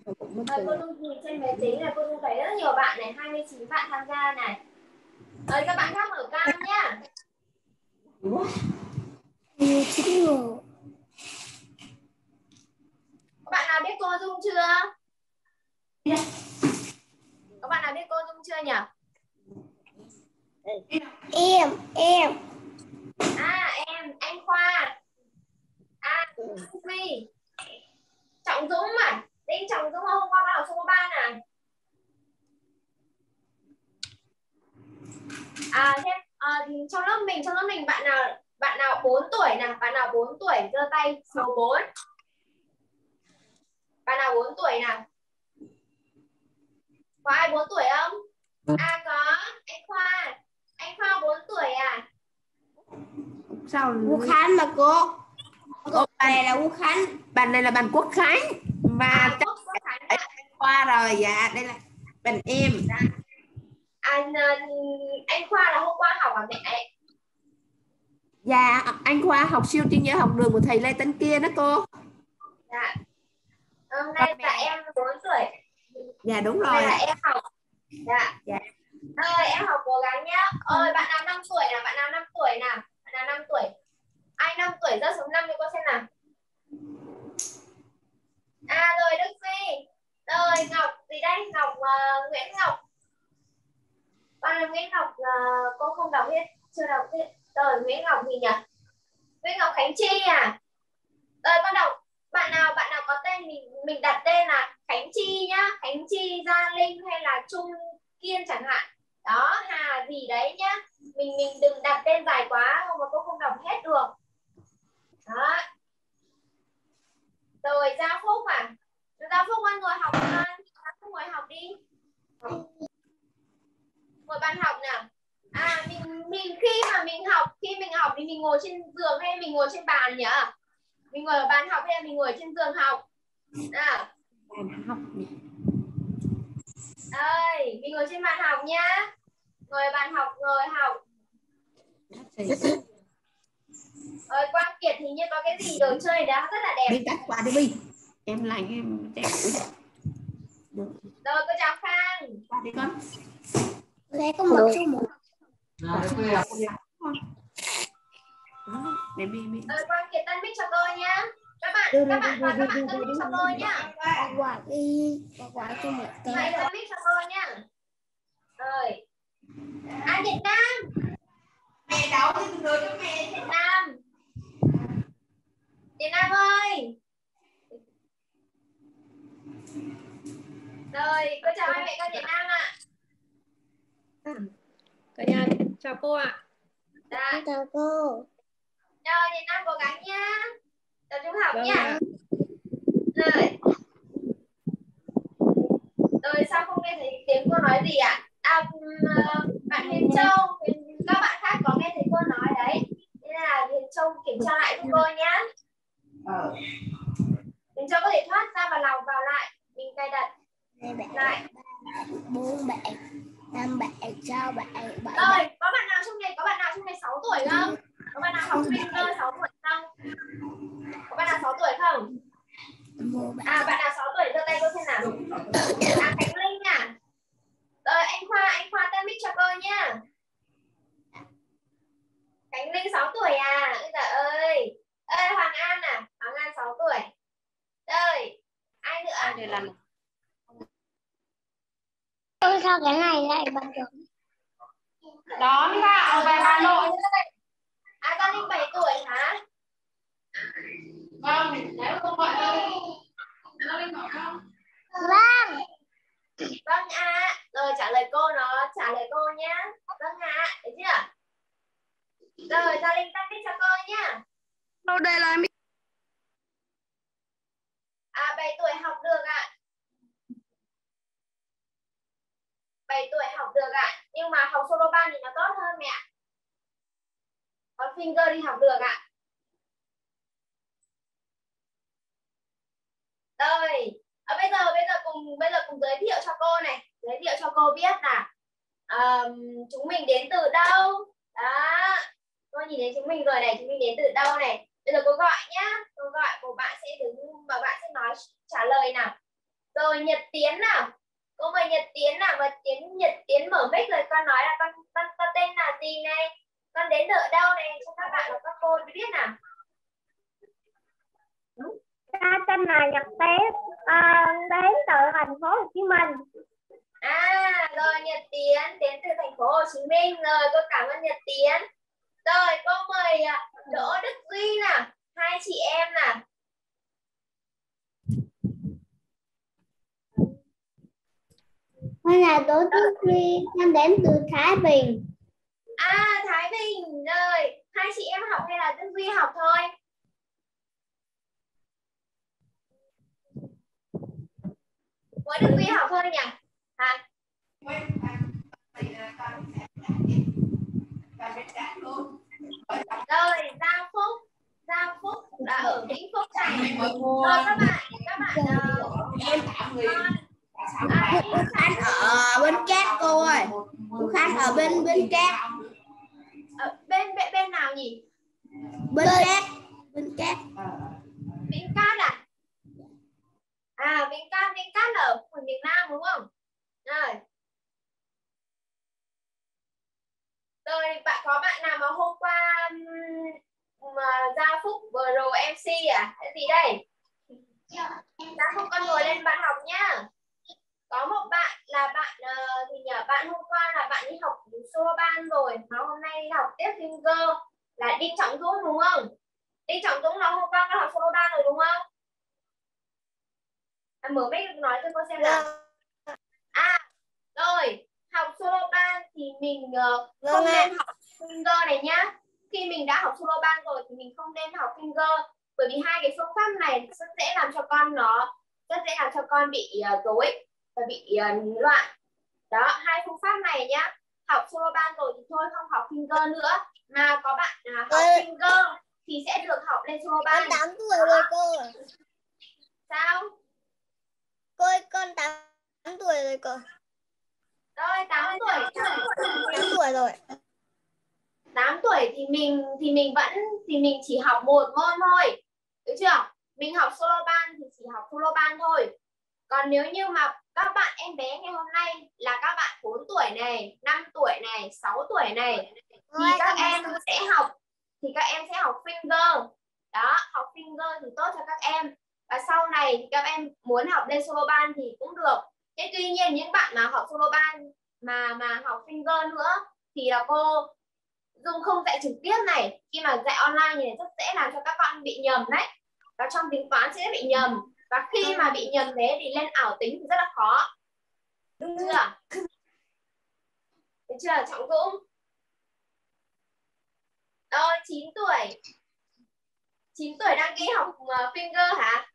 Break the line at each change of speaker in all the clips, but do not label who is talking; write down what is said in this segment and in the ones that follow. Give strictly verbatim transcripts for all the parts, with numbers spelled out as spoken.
Rồi, cô Dung nhìn trên máy tính là cô Dung thấy rất nhiều bạn này, hai mươi chín bạn tham gia này. Rồi các bạn khác mở cam nhá. Các bạn nào biết cô Dung chưa? Các bạn nào biết cô Dung chưa nhỉ?
Em, em.
À em, anh Khoa. À, Duy. Trọng Dũng à? Đinh Trọng Dũng hôm qua vào số ba này. À thế à, trong lớp mình trong lớp mình bạn nào bạn nào bốn tuổi nào, bạn nào bốn tuổi giơ tay số bốn. Bạn nào bốn tuổi nào? Có ai bốn tuổi không? À có, anh Khoa. Anh Khoa bốn tuổi à?
Sao
Quốc Khánh mà cô. Cô này là Quốc Khánh.
Bạn này là bạn Quốc Khánh và
À, Quốc, Quốc Khánh ạ.
Khoa rồi. Dạ đây là bạn em.
À, anh Khoa là hôm qua học ở mẹ.
Dạ anh Khoa học siêu trí nhớ học đường của thầy Lê Tấn kia đó cô.
Dạ. Hôm nay là em bốn tuổi.
Dạ đúng
Hôm
rồi.
nay là em học. Dạ.
Dạ.
Ơi em học cố gắng nhá. Ơi bạn nào năm tuổi nào, bạn nào năm tuổi nào? Bạn nào năm tuổi? Ai năm tuổi giơ số năm cho cô xem nào. À rồi Đức Phi. Rồi Ngọc gì đây? Ngọc uh, Nguyễn Ngọc. Bạn là Nguyễn Ngọc uh, cô không đọc hết, chưa đọc hết. Rồi Nguyễn Ngọc gì nhỉ? Nguyễn Ngọc Khánh Chi à? Rồi con đọc. Bạn nào bạn nào có tên mình mình đặt tên là Khánh Chi nhá, Khánh Chi, Gia Linh hay là Trung Kiên chẳng hạn. Đó, Hà gì đấy nhá. Mình mình đừng đặt tên dài quá không mà cô không đọc hết được. Đó. Rồi Gia Phúc à? Gia Phúc ơi ngồi học con. Gia Phúc ngồi học đi. Ngồi bàn học nào. À mình mình khi mà mình học, khi mình học thì mình ngồi trên giường hay mình ngồi trên bàn nhỉ? Mình ngồi ở bàn học hay là mình ngồi trên giường học? À.
Bàn học.
Đây, mình ngồi trên bàn học nhá. Ngồi bàn học, ngồi học. Rồi Quang Kiệt thì như có cái gì đồ chơi đó rất là đẹp.
Đi tắt qua đi Bi. Em lành em đẹp.
Rồi cô chào Khang.
Qua đi con.
Lấy có một số một.
Để Bi Bi.
Rồi Quang Kiệt tắt mic cho cô nhá. Các bạn, các bạn và các bạn tắt mic cho cô nhá.
Quả đi, quả cho một cái.
Hãy tắt mic cho cô nhá. Rồi. À Việt Nam.
Mẹ đâu thì tôi đưa cho mẹ.
Việt Nam. Việt Nam ơi. Rồi, cô chào hai mẹ con Việt Nam ạ.
Cả nhà chào cô ạ.
Dạ.
Chào cô.
Rồi, Việt Nam cố gắng nhá. Tập trung học
Vâng
nhá.
ạ.
Rồi. Rồi sao không nghe thấy tiếng cô nói gì ạ? À, bạn Huyền Châu, các bạn khác có nghe thấy cô nói đấy. Nên là Huyền Châu kiểm tra lại giúp cô nhá.
Ờ.
Huyền Châu có thể thoát ra và lòng vào lại. Mình cài đặt lại.
Bốn bạn, năm bạn, sáu bạn, bảy bạn.
Rồi, có bạn nào trong này có bạn nào trong này sáu tuổi không? Có bạn nào học sinh cơ sáu tuổi không? Có bạn nào sáu tuổi không? À bạn nào sáu tuổi giơ tay cô xem nào. À Khánh Linh à. Rồi anh Khoa, anh Khoa tên mic cho cô nhá. Khánh Linh sáu tuổi à? Ôi trời ơi. Ê Hoàng An à? Hoàng An sáu tuổi. Rồi, ai nữa?
Để làm.
Ôi sao cái này lại bằng được?
Đón gạo về Hà Nội. À Gia Linh bảy tuổi hả?
Vâng, nếu không gọi đâu. Gia Linh gọi không?
Vâng.
Vâng ạ. À. Rồi trả lời cô nó, trả lời cô nhá. Vâng ạ, à. Được chưa? Rồi Gia Linh tắt mic cho cô nhá.
Đâu đây là mic.
À bảy tuổi học được ạ. À. bảy tuổi học được ạ. À. Nhưng mà học solo ban thì nó tốt hơn mẹ. Còn finger đi học được ạ. À. Rồi, à, bây giờ bây giờ cùng bây giờ cùng giới thiệu cho cô này, giới thiệu cho cô biết là um, chúng mình đến từ đâu. Đó. Cô nhìn thấy chúng mình rồi này, chúng mình đến từ đâu này. Bây giờ cô gọi nhá. Cô gọi của bạn sẽ đứng và bạn sẽ nói trả lời nào. Rồi Nhật Tiến nào. Cô mời Nhật Tiến nào. Và Tiến Nhật Tiến mở mic rồi con nói là con con, con tên là gì này, con đến ở đâu này cho các bạn và các cô biết nào.
Ta tên là Nhật Tiến, à, đến từ thành phố Hồ Chí Minh.
À rồi Nhật Tiến đến từ thành phố Hồ Chí Minh. Rồi cô cảm ơn Nhật Tiến. Rồi cô mời Đỗ Đức Duy nào. Hai chị em nào.
Con là Đỗ Đức Duy, con đến từ Thái Bình.
À Thái Bình. Rồi hai chị em học hay là Đức Duy học thôi? Mỗi Đức Duy học thôi nhỉ? Hả? Rồi Giao Phúc. Giao Phúc đã ở Vĩnh Phúc này. Rồi các bạn, các bạn
Cô Khánh ở bên Cát cô ơi. Cô Khánh ở bên bên Cát.
ở bên bên bên nào nhỉ?
Bên Cát. Bên Cát.
Vĩnh Cát à? À Vĩnh Cát, Vĩnh Cát là ở phần miền Nam đúng không? Rồi. Rồi bạn có bạn nào mà hôm qua mà Gia Phúc vừa rồi em xê à? Cái gì đây? Gia Phúc con ngồi lên bạn học nhá. Có một bạn là bạn uh, thì nhờ bạn hôm qua là bạn đi học solo ban rồi mà hôm nay đi học tiếp finger là Đinh Trọng Dũng đúng không? Đinh Trọng Dũng là hôm qua con học solo ban rồi đúng không? À, mở mic nói cho cô xem nào. À rồi học solo ban thì mình uh, không nên học finger này nhá. Khi mình đã học solo ban rồi thì mình không nên học finger bởi vì hai cái phương pháp này rất dễ làm cho con nó rất dễ làm cho con bị uh, rối và bị uh, loạn. Đó, hai phương pháp này nhá. Học solo ban rồi thì thôi không học finger nữa, mà có bạn uh, học
Ê.
finger thì sẽ được học lên solo ban.
Con tám tuổi rồi cô.
Sao?
Cô ơi, con tám tuổi rồi cô.
Rồi tám tuổi.
tám tuổi rồi.
tám tuổi thì mình thì mình vẫn thì mình chỉ học một môn thôi. Được chưa? Mình học solo ban thì chỉ học solo ban thôi. Còn nếu như mà các bạn em bé ngày hôm nay là các bạn bốn tuổi này, năm tuổi này, sáu tuổi này thì các em sẽ học thì các em sẽ học finger. Đó, học finger thì tốt cho các em. Và sau này thì các em muốn học lên solo ban thì cũng được. Thế tuy nhiên những bạn mà học solo ban mà mà học finger nữa thì là cô Dung không dạy trực tiếp này, khi mà dạy online này rất dễ làm cho các con bị nhầm đấy. Và trong tính toán sẽ bị nhầm. Và khi mà bị nhầm thế thì lên ảo tính thì rất là khó. Đúng chưa? Được chưa? Trọng Dũng. Rồi, chín tuổi. chín tuổi đăng ký học uh, finger hả?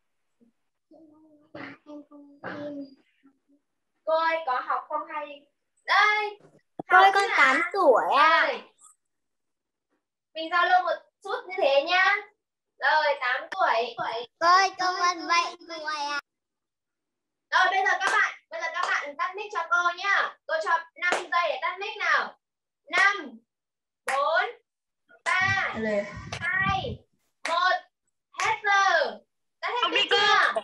Cô ơi, có học không hay? Đây.
Cô ơi, con tám tuổi à.
Rồi. Mình giao lưu một chút như thế nhá. Rồi, tám tuổi.
Cô ơi, cô Vân vậy tuổi à.
Rồi, bây giờ các bạn, bây giờ các bạn tắt mic cho cô nhá. Cô cho năm giây để tắt mic nào. năm, bốn, ba, hai, một. Hết giờ. Tắt hết mic chưa?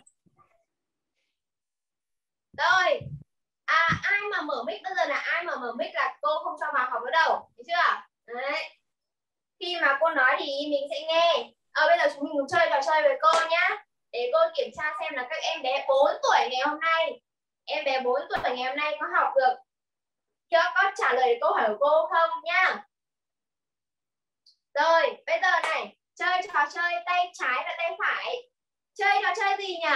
Rồi. À, ai mà mở mic bây giờ là ai mà mở mic là cô không cho vào học nữa đâu. Thấy chưa? Đấy. Khi mà cô nói thì mình sẽ nghe. À, bây giờ chúng mình cùng chơi trò chơi với cô nhá. Để cô kiểm tra xem là các em bé bốn tuổi ngày hôm nay, em bé bốn tuổi ngày hôm nay có học được, chưa có trả lời câu hỏi của cô không nhá. Rồi, bây giờ này, chơi trò chơi tay trái và tay phải. Chơi trò chơi gì nhỉ?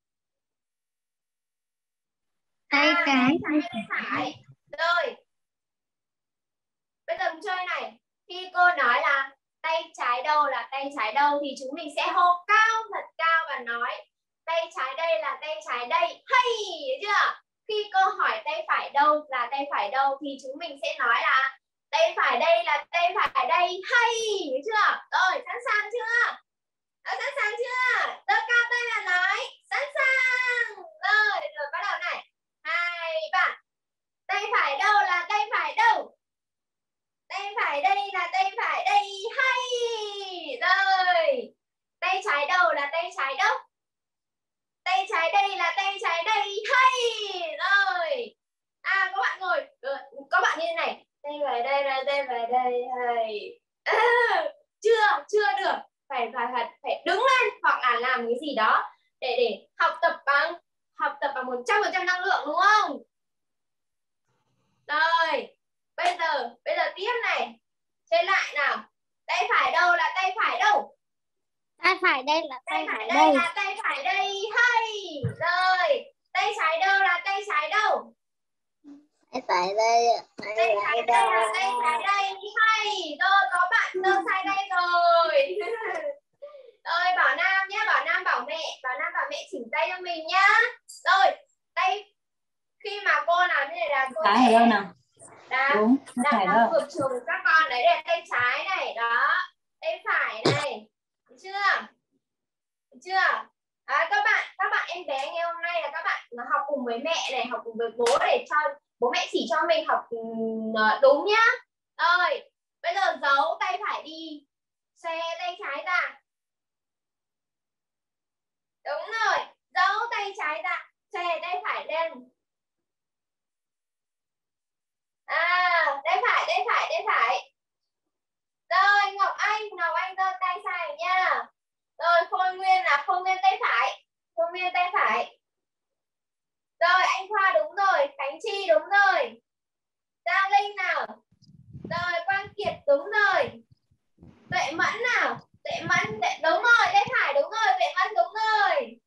Tay
à,
trái.
tay trái tay phải. Rồi. Bây giờ mình chơi này. Khi cô nói là tay trái đâu là tay trái đâu thì chúng mình sẽ hô cao thật cao và nói tay trái đây là tay trái đây. Hay, hiểu chưa? Khi cô hỏi tay phải đâu là tay phải đâu thì chúng mình sẽ nói là tay phải đây là tay phải đây. Hay, hiểu chưa? Rồi, sẵn sàng chưa? Đã sẵn sàng chưa? Giơ cao tay là nói sẵn sàng. Rồi, rồi bắt đầu này. Hai, ba. Tay phải đâu là tay phải đâu? Tay phải đây là tay phải đây. Hay. Rồi. Tay trái đâu là tay trái đâu? Tay trái đây là tay trái đây. về đây là đây về đây hay. À, chưa chưa được, phải phải phải phải đứng lên hoặc là làm cái gì đó để để học tập bằng học tập bằng một trăm phần trăm năng lượng, đúng không? Rồi bây giờ bây giờ tiếp này, chơi lại nào. Tay phải đâu là tay phải đâu?
Tay phải đây là
Tay
tay
phải
phải
đây
đây.
là tay phải đây hay. Rồi tay trái đâu là tay trái đâu?
Tay phải đây.
Tay trái đây là tay trái đây hay. Rồi có bạn đâu sai đây rồi. Rồi Bảo Nam nhé, Bảo Nam bảo mẹ, Bảo Nam bảo mẹ chỉnh tay cho mình nhá. Rồi tay khi mà cô làm như này là cô
Trái ở đâu nào?
đã
Đúng,
đã
phải
đang
đâu?
ngược chiều của các con đấy, là tay trái này đó, tay phải này, được chưa? Được chưa? À, các bạn các bạn em bé ngày hôm nay là các bạn học cùng với mẹ này, học cùng với bố để cho bố mẹ chỉ cho mình học đúng nhá. Rồi bây giờ giấu tay phải đi, xe tay trái ra. Đúng rồi, giấu tay trái ra, xe tay phải lên. À, tay phải, tay phải, tay phải. Rồi Ngọc Anh, Ngọc Anh giơ tay sai nha. Rồi Khôi Nguyên là Khôi Nguyên tay phải, Khôi Nguyên tay phải. Rồi anh Khoa đúng rồi, Khánh Chi đúng rồi. Giang Linh nào. Rồi Quang Kiệt đúng rồi. Tuệ Mẫn nào, Tuệ Mẫn đúng rồi, tay phải đúng rồi, Tuệ Mẫn đúng rồi.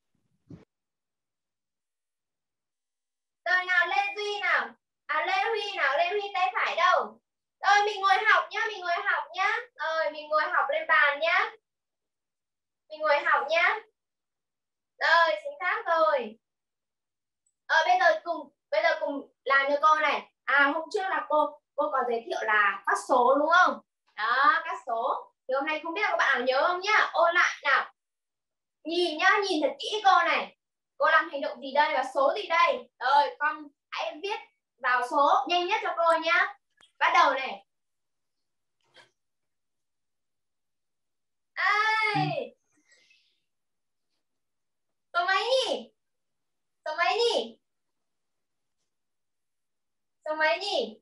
Rồi nào Lê Duy nào. À Lê Huy nào, Lê Huy tay phải đâu? Rồi mình ngồi học nhá, mình ngồi học nhá. Rồi mình ngồi học lên bàn nhá. Mình ngồi học nhá. Rồi chính xác rồi. Ờ bây giờ cùng bây giờ cùng làm cho cô này. À hôm trước là cô cô có giới thiệu là các số đúng không? Đó, các số. Thì hôm nay không biết là các bạn nào nhớ không nhá. Ôn lại nào. Nhìn nhá, nhìn thật kỹ cô này. Cô làm hành động gì đây và số gì đây? Rồi con hãy viết vào số nhanh nhất cho cô nhá. Bắt đầu này. Ai. Số mấy nhỉ? Số mấy nhỉ? Số mấy nhỉ?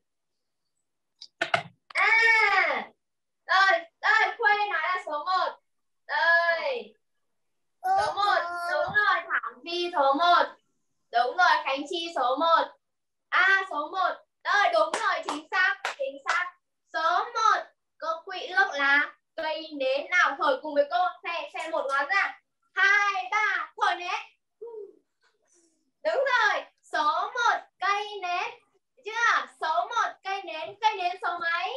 À. Rồi, rồi Khuê nói là số một. Rồi. Số một, đúng rồi, Thảo Vi số một. Đúng rồi, Khánh Chi số một. À số một. Rồi đúng rồi, chính xác, chính xác. Số một. Cô Quỹ ước là cây nến nào, thổi cùng với cô, xe xe một ngón ra. Hai, ba, thổi nến. Đúng rồi, số một cây nến. Được chưa? Số một cây nến, cây nến số mấy?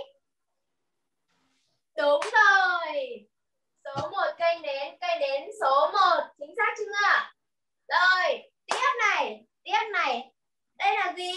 Đúng rồi. Số một cây nến, cây nến số một, chính xác chưa? Rồi, tiếp này, tiếp này. Đây là gì?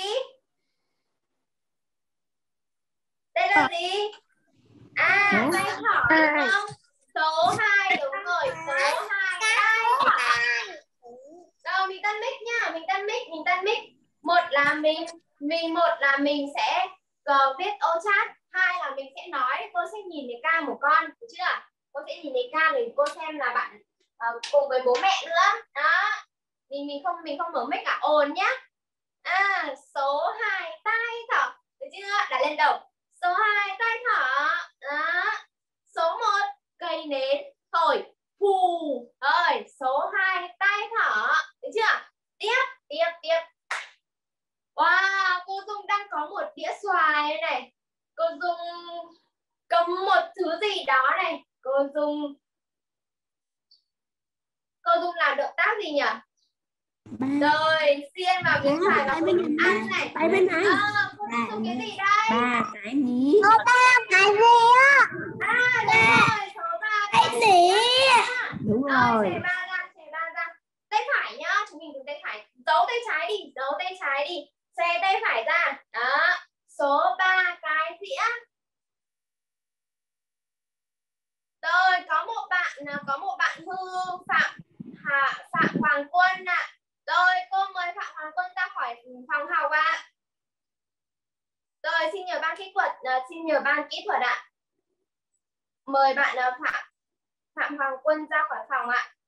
Đây là gì? À, tay thỏ đúng không? Số hai đúng rồi, số hai tay thỏ. Rồi mình tắt mic nhá, mình tắt mic, mình tắt mic. Một là mình, mình một là mình sẽ uh, viết ô chat, hai là mình sẽ nói, cô sẽ nhìn thấy ca một con, được chưa? Cô sẽ nhìn thấy ca để cô xem là bạn uh, cùng với bố mẹ nữa. Đó. Mình mình không mình không mở mic cả, ồn nhá. À, số hai tay thỏ. Được chưa? Đặt lên đầu. Số hai tay thỏ. Đó. Số một cây nến thổi phù. Rồi, số hai tay thỏ. Được chưa? Tiếp, tiếp, tiếp. Wow, cô Dung đang có một đĩa xoài này. Cô Dung cầm một thứ gì đó này. Cô Dung Cô Dung làm động tác gì nhỉ?
Ba.
Rồi, xiên vào miếng xoài và cô Dung ăn này.
Tay bên này.
À, cô Dung dùng cái gì đây?
Ba cái mí.
Số ba cái gì á?
À, đúng rồi, số ba
Cái gì?
Đúng
rồi.
rồi.
Xẻ ba ra, xẻ ba ra. Tay phải nhá, chúng mình dùng tay phải. Giấu tay trái đi, giấu tay trái đi. Xẻ tay phải ra. Đó. Số ba cái dĩa. Rồi, có một bạn có một bạn Hư Phạm Hà, Phạm Hoàng Quân ạ. À. Rồi, cô mời Phạm Hoàng Quân ra khỏi phòng học ạ. À. Rồi, xin nhờ ban kỹ thuật, uh, xin nhờ ban kỹ thuật ạ. À. Mời bạn uh, Phạm Phạm Hoàng Quân ra khỏi phòng ạ. À.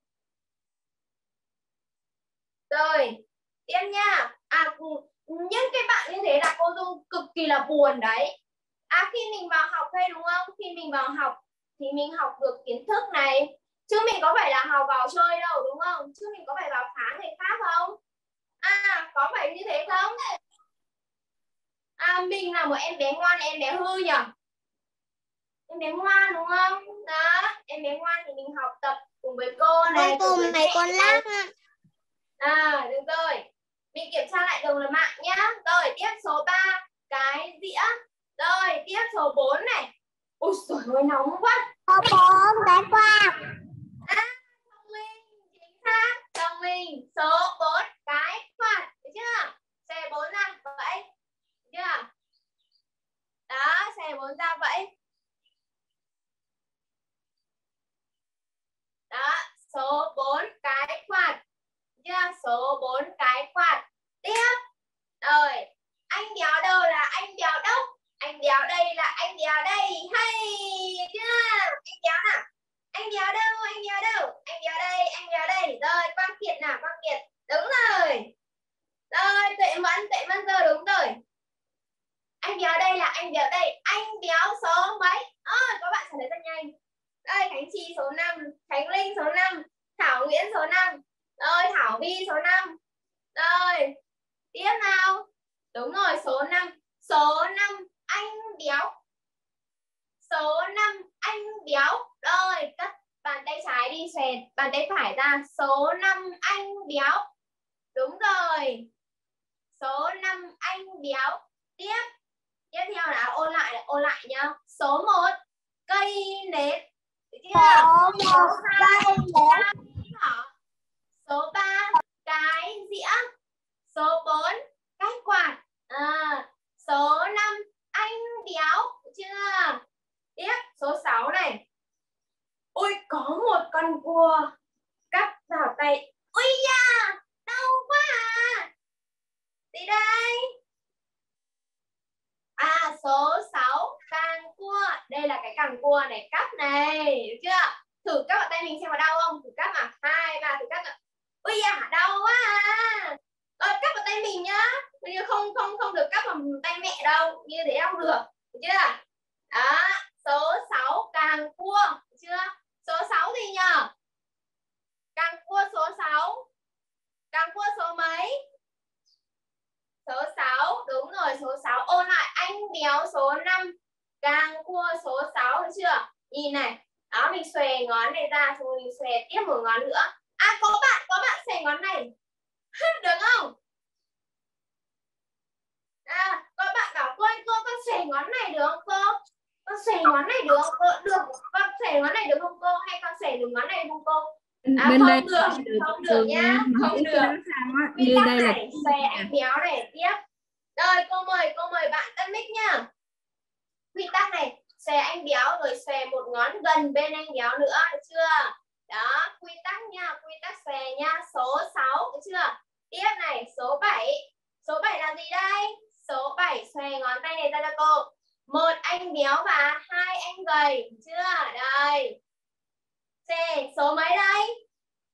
Rồi, tiếp nha. À, những cái bạn như thế là cô Dung cực kỳ là buồn đấy. À khi mình vào học đây đúng không? Khi mình vào học thì mình học được kiến thức này. Chứ mình có phải là học vào chơi đâu đúng không? Chứ mình có phải vào phá người khác không? À có phải như thế không? À mình là một em bé ngoan, em bé hư nhỉ? Em bé ngoan đúng không? Đó, em bé ngoan thì mình học tập cùng với cô này,
Con
cùng với
cùng mấy
mẹ
con
này.
lắc.
À được rồi. Mình kiểm tra lại đồng là mạng nhá. Rồi tiếp số ba, cái dĩa. Rồi tiếp số bốn này. Ôi trời ơi nóng quá.
Số bốn cái quạt.
À, thông minh, chính xác. Thông minh. Số bốn cái quạt. Được chưa? Xe bốn ra vậy. Được chưa? Đó, xe bốn ra vậy. Đó, số bốn cái quạt. Chưa? Số bốn cái quạt. Tiếp. Rồi, anh béo đâu là anh béo đâu? Anh béo đây là anh béo đây. Hay chưa? Anh béo nào? Anh béo đâu? Anh béo đâu? Anh béo đây, anh béo đây. Rồi, Quang Kiệt nào, Quang Kiệt. Đúng rồi. Rồi, Tuệ Mẫn, Tuệ Mẫn giờ đúng rồi. Anh béo đây là anh béo đây. Anh béo số mấy? Ơ, à, có bạn trả lời rất nhanh. Đây, Khánh Chi số năm, Khánh Linh số năm, Thảo Nguyễn số năm. Rồi, Thảo Vi số năm. Rồi, tiếp nào. Đúng rồi, số năm. Số năm anh béo. Số năm anh béo. Rồi, cất bàn tay trái đi, xòe bàn tay phải ra. Số năm anh béo. Đúng rồi. Số năm anh béo. Tiếp. Tiếp theo là ôn lại là ôn lại nhá. Số một cây nến. Được chưa?
Số một cây nến.
Số ba cái dĩa. Số bốn cái quạt. À, số năm anh béo. Được chưa? Tiếp số sáu này. Ôi có một con cua cắt vào tay. Ôi da, đau quá à. Gì đây? À số sáu càng cua. Đây là cái càng cua này, cắt này. Được chưa? Thử cắt vào tay mình xem có đau không? Thử cắt mà. Hai, ba, thử cắt nào. Ôi da, đau quá à. Rồi cắt vào tay mình nhá. Nhưng không không không được cắt vào tay mẹ đâu. Như thế không được. Được chưa? Đó, số sáu càng cua. Được chưa? Số sáu gì nhờ? Càng cua số sáu. Càng cua số mấy? Số sáu, đúng rồi, số sáu. Ôn lại anh béo số năm, càng cua số sáu, được chưa? Nhìn này. Đó, mình xòe ngón này ra, rồi mình xòe tiếp một ngón nữa. À, có bạn, có bạn xòe ngón này. Được không? À, có bạn bảo cô ơi, cô con xòe ngón này được không cô? Con xòe ngón này được không cô? Được, con xòe ngón này được không cô? Hay con xòe được ngón này không cô? À,
bên
không
đây
được, không được nhá, không được.
Như đây là
này, xòe anh béo này, tiếp. Rồi, cô mời, cô mời bạn tắt mic nhá. Quy tắc này, xòe anh béo rồi xòe một ngón gần bên anh béo nữa, được chưa? Đó, quy tắc nha, quy tắc xòe nha. Số sáu, được chưa? Tiếp này, số bảy. Số bảy là gì đây? Số bảy, xòe ngón tay này ra cho cô. Một anh béo và hai anh gầy, được chưa? Đây. C, số mấy đây?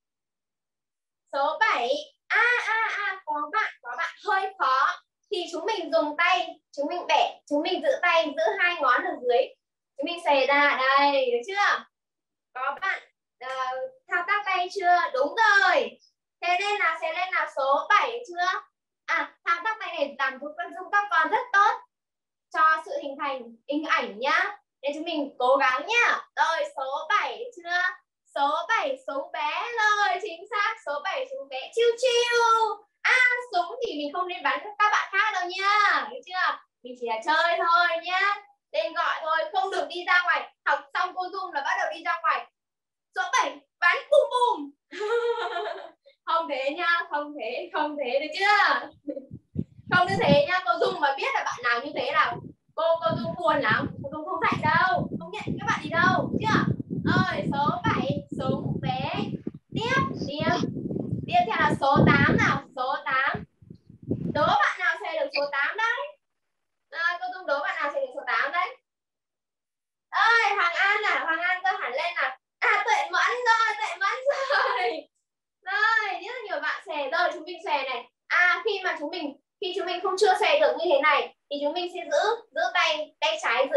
Số bảy. À, à, à, có bạn, có bạn hơi khó. Thì chúng mình dùng tay, chúng mình bẻ, chúng mình giữ tay, giữ hai ngón ở dưới. Chúng mình xòe ra, đây, được chưa? Có bạn uh, thao tác tay chưa? Đúng rồi. Thế nên là sẽ lên là số bảy chưa? À, thao tác tay này làm giúp giúp các con rất tốt cho sự hình thành hình ảnh nhá. Để chúng mình cố gắng nhá. Rồi, số bảy chưa? Số bảy súng bé. Rồi, chính xác. Số bảy súng bé. Chiu chiu. À, súng thì mình không nên bắn các bạn khác đâu nha. Được chưa? Mình chỉ là chơi thôi nhá. Tên gọi thôi, không được đi ra ngoài. Học xong cô Dung là bắt đầu đi ra ngoài. Số bảy bắn bùm bùm. Không thế nhá, không thế, không thế, được chưa? Không như thế nhá. Cô Dung mà biết là bạn nào như thế là cô cô Dung buồn lắm. Cô Dung không dạy đâu, không nhận các bạn đi đâu, được chưa? Rồi, số bảy súng bé. Tiếp, tiếp. Tiếp theo là số tám nào, số tám. Đố bạn nào xe được số tám đấy? À, cô Dung đố bạn nào xe được số tám đấy? Ơi, Hoàng An à, Hoàng An cơ hẳn lên nào. À, Tuệ Mẫn rồi, Tuệ Mẫn rồi. Rồi, rất nhiều bạn xòe rồi, chúng mình xòe này. À, khi mà chúng mình khi chúng mình không chưa xòe được như thế này thì chúng mình sẽ giữ giữ tay tay trái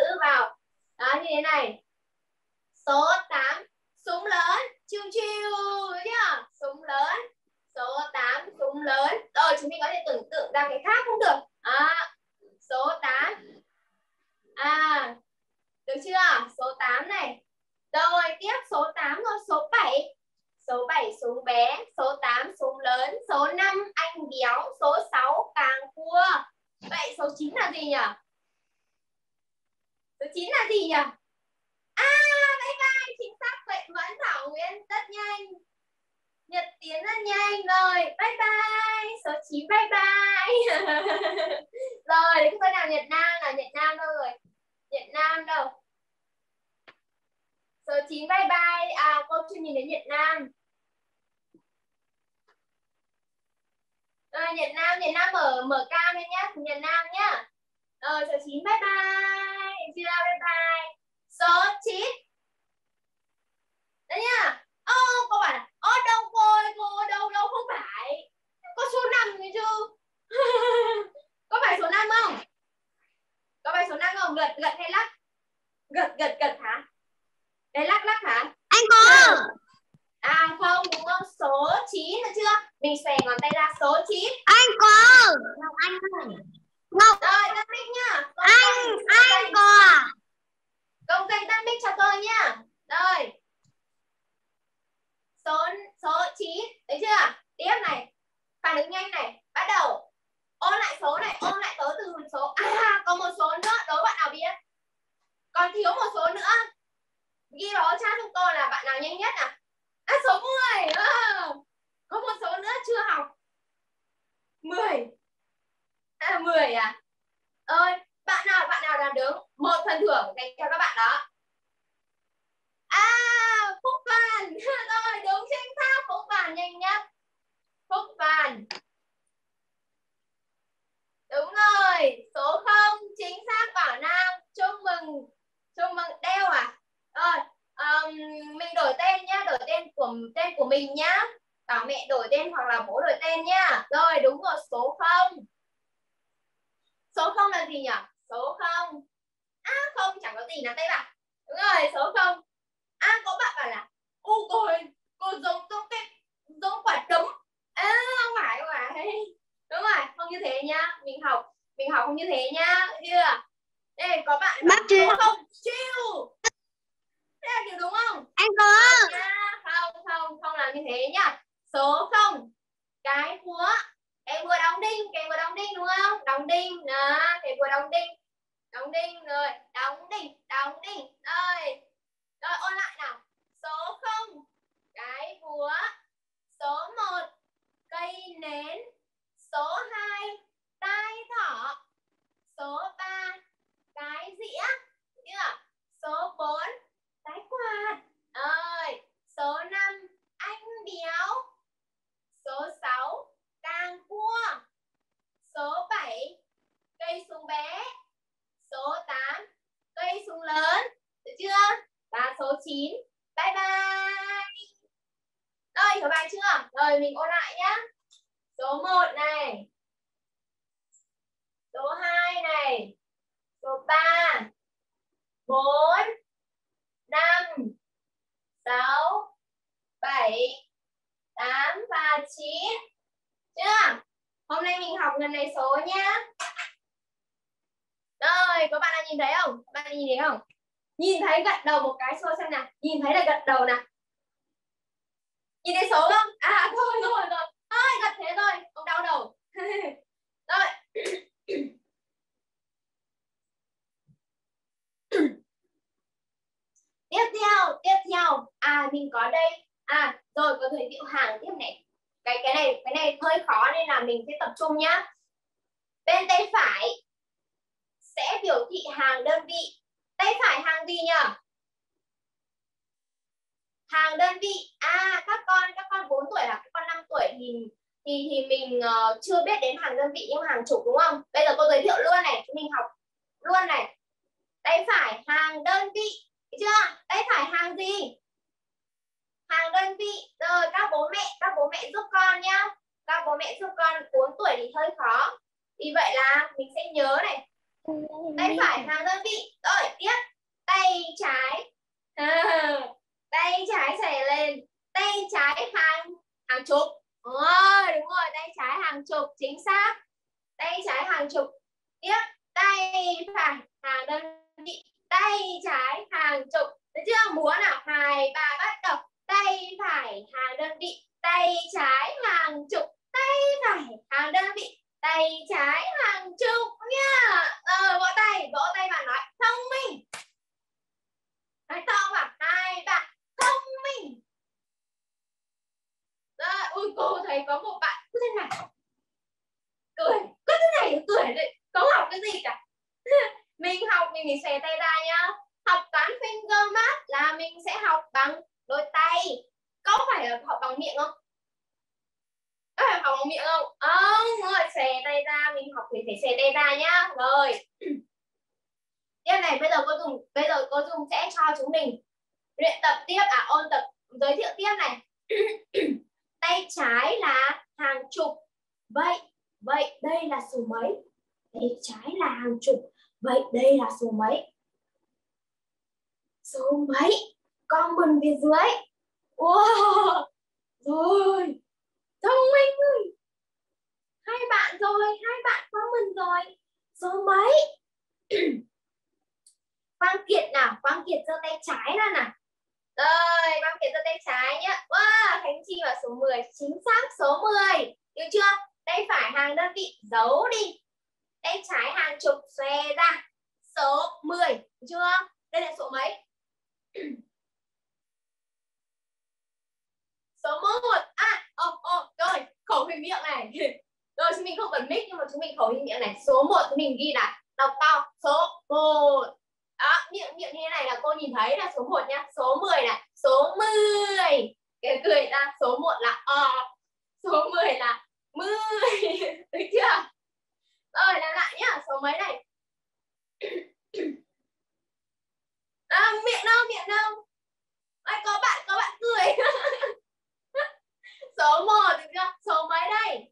thế này. Số tám, súng lớn, chiu chiu, đúng chưa? Súng lớn. Số tám, súng lớn. Rồi chúng mình có thể tưởng tượng ra cái khác cũng được. À, số tám. À, được chưa? Số tám này. Rồi tiếp số tám rồi, số bảy. Số bảy súng bé, số tám súng lớn, số năm anh béo, số sáu càng cua. Vậy số chín là gì nhỉ? Số chín là gì nhỉ? À, bye bye, chính xác. Vậy Mẫn, Thảo Nguyễn rất nhanh. Nhật Tiến rất nhanh. Rồi, bye bye. Số chín bye bye. Rồi, để tôi nào Nhật Nam nào, Nhật Nam đâu rồi? Nhật Nam đâu? Số chín bye bye. À, cô chưa nhìn thấy Nhật Nam. Rồi, Nhật Nam, Nhật Nam mở mở cam lên nhá, Nhật Nam nhá. Rồi, số chín bye bye. Chưa bye bye. Số chín. Đấy nhá. Ô, cô bảo là ô đâu cô ơi, cô đâu đâu không phải. Có số năm đấy chứ. Có phải số năm không? Có phải số năm không? Gật gật hay lắc? Gật gật gật hả? Đấy lắc lắc hả?
Anh có.
À không, đúng không? Số chín được chưa? Mình xòe ngón tay ra, số chín.
Anh có. Ngọc Anh ơi. Ngọc.
Rồi, tắt mic nhá. Công
Anh,
công,
anh
công
có à?
Công kênh tắt mic cho tôi nhá. Rồi. Số số chín, đấy chưa? Tiếp này. Phản ứng nhanh này, bắt đầu. Ôn lại số này, ôn lại tớ từ số. À, có một số nữa, đố bạn nào biết. Còn thiếu một số nữa. Ghi vào chat chúng tôi là bạn nào nhanh nhất à? À, số mười. À, có một số nữa chưa học. mười. À, mười à? Ơi, bạn nào bạn nào làm đúng, một phần thưởng dành cho các bạn đó. À, Phúc Văn. Rồi, đúng chính xác, Phúc Văn nhanh nhất. Phúc Văn. Đúng rồi, số không chính xác, Bảo Nam. Chúc mừng. Chúc mừng Đeo à? Rồi, um, mình đổi tên nhá, đổi tên của tên của mình nhá. Bảo mẹ đổi tên hoặc là bố đổi tên nhá. Rồi, đúng rồi, số không. Số không là gì nhỉ? Số không. À, không chẳng có gì là tay bạn. Đúng rồi, số không. À, có bạn bảo là ô cô ơi, cô giống giống cái giống quả trứng. À, không phải không phải. Đúng rồi, không như thế nhá. Mình học, mình học không như thế nhá. Được chưa? Đây có bạn
Bác chưa?
Không, chill. Thế là điều đúng không?
Anh có.
Không nhá. Không, không, không làm như thế nhá. Số không. Cái búa. Cái búa đóng đinh, cái búa đóng đinh đúng không? Đóng đinh, đó, cái búa đóng đinh. Đóng đinh rồi, đóng đinh, đóng đinh. Rồi. Rồi ôn lại nào. Số không. Cái búa. Số một. Cây nến. Số hai. Tai thỏ. Số ba. Cái dĩa. Chưa? Số bốn. Cái quạt. Rồi. Số năm. Anh béo. Số sáu. Càng cua. Số bảy. Cây súng bé. Số tám. Cây súng lớn. Được chưa? Và số chín. Bye bye. Rồi, hiểu bài chưa? Rồi, mình ôn lại nhá. Số một này. Số hai này. Số ba. bốn. năm. sáu. bảy. tám và chín. Chưa? Hôm nay mình học lần này số nhá. Rồi, có bạn nào nhìn thấy không? Bạn nhìn thấy không? Nhìn thấy gật đầu một cái xôi xem nào. Nhìn thấy là gật đầu nào. Nhìn thấy số không? À thôi rồi rồi. Thôi gật thế thôi, không đau đầu. Rồi. Tiếp theo, tiếp theo. À mình có đây. À rồi có giới thiệu hàng tiếp này. Cái cái này cái này hơi khó nên là mình sẽ tập trung nhá. Bên tay phải sẽ biểu thị hàng đơn vị. Tay phải hàng gì nhỉ? Hàng đơn vị. À các con các con bốn tuổi là các con năm tuổi thì thì thì mình uh, chưa biết đến hàng đơn vị nhưng hàng chục đúng không? Bây giờ cô giới thiệu luôn này, chúng mình học luôn này. Tay phải hàng đơn vị, thấy chưa? Tay phải hàng gì? Hàng đơn vị. Rồi các bố mẹ, các bố mẹ giúp con nhá. Các bố mẹ giúp con bốn tuổi thì hơi khó. Vì vậy là mình sẽ nhớ này. Tay phải hàng đơn vị. Rồi tiếp. tay trái. À, tay trái xòe lên, tay trái hàng hàng chục. Ôi, đúng rồi, tay trái hàng chục, chính xác. Tay trái hàng chục. Tiếp, tay phải hàng đơn vị, tay trái hàng chục. Được chưa? Múa nào, hai ba bắt đầu. Tay phải hàng đơn vị, tay trái hàng chục, tay phải hàng đơn vị, tay trái hàng chục nha. Rồi vỗ tay, vỗ tay bạn nói thông minh. Nói to vào, hai ba, thông minh. Rồi, ui cô thấy có một bạn cứ thế này cười, cứ thế này cười đấy, có học cái gì cả. Mình học mình phải xòe tay ra nhá. Học toán finger math là mình sẽ học bằng đôi tay. Có phải là học bằng miệng không? Có phải học bằng miệng không? Không, rồi xòe tay ra, mình học thì phải xòe tay ra nhá. Rồi. Tiếp này, bây giờ cô dùng bây giờ cô dùng sẽ cho chúng mình luyện tập tiếp, à ôn tập, giới thiệu tiếp này. Tay trái là hàng chục. Vậy, vậy đây là số mấy? Tay trái là hàng chục. Vậy đây là số mấy? Số mấy? Comment phía dưới. Wow. Rồi. Thông minh ơi. Hai bạn rồi, hai bạn comment rồi. Số mấy? Quang Kiệt nào, Quang Kiệt giơ tay trái ra nào. Rồi, Quang Kiệt giơ tay trái nhá. Wow, Khánh Chi vào số mười, chính xác số mười. Được chưa? Tay phải hàng đơn vị giấu đi. Tay trái hàng chục xòe ra. Số mười, được chưa? Đây là số mấy? Số một. À, ồ, oh, ồ, oh, rồi, khẩu hình miệng này. Rồi, chúng mình không cần mic nhưng mà chúng mình khẩu hình miệng này. Số một chúng mình ghi là đọc to. Số một. Đó, miệng miệng như thế này là cô nhìn thấy là số một nhá. Số mười là số mười. Cái cười ra, số một là ờ. Số mười là mười. Được chưa? Rồi, làm lại nhá. Số mấy này? À, miệng đâu, miệng đâu? Ôi, có bạn, có bạn cười. Số một, được chưa? Số mấy đây?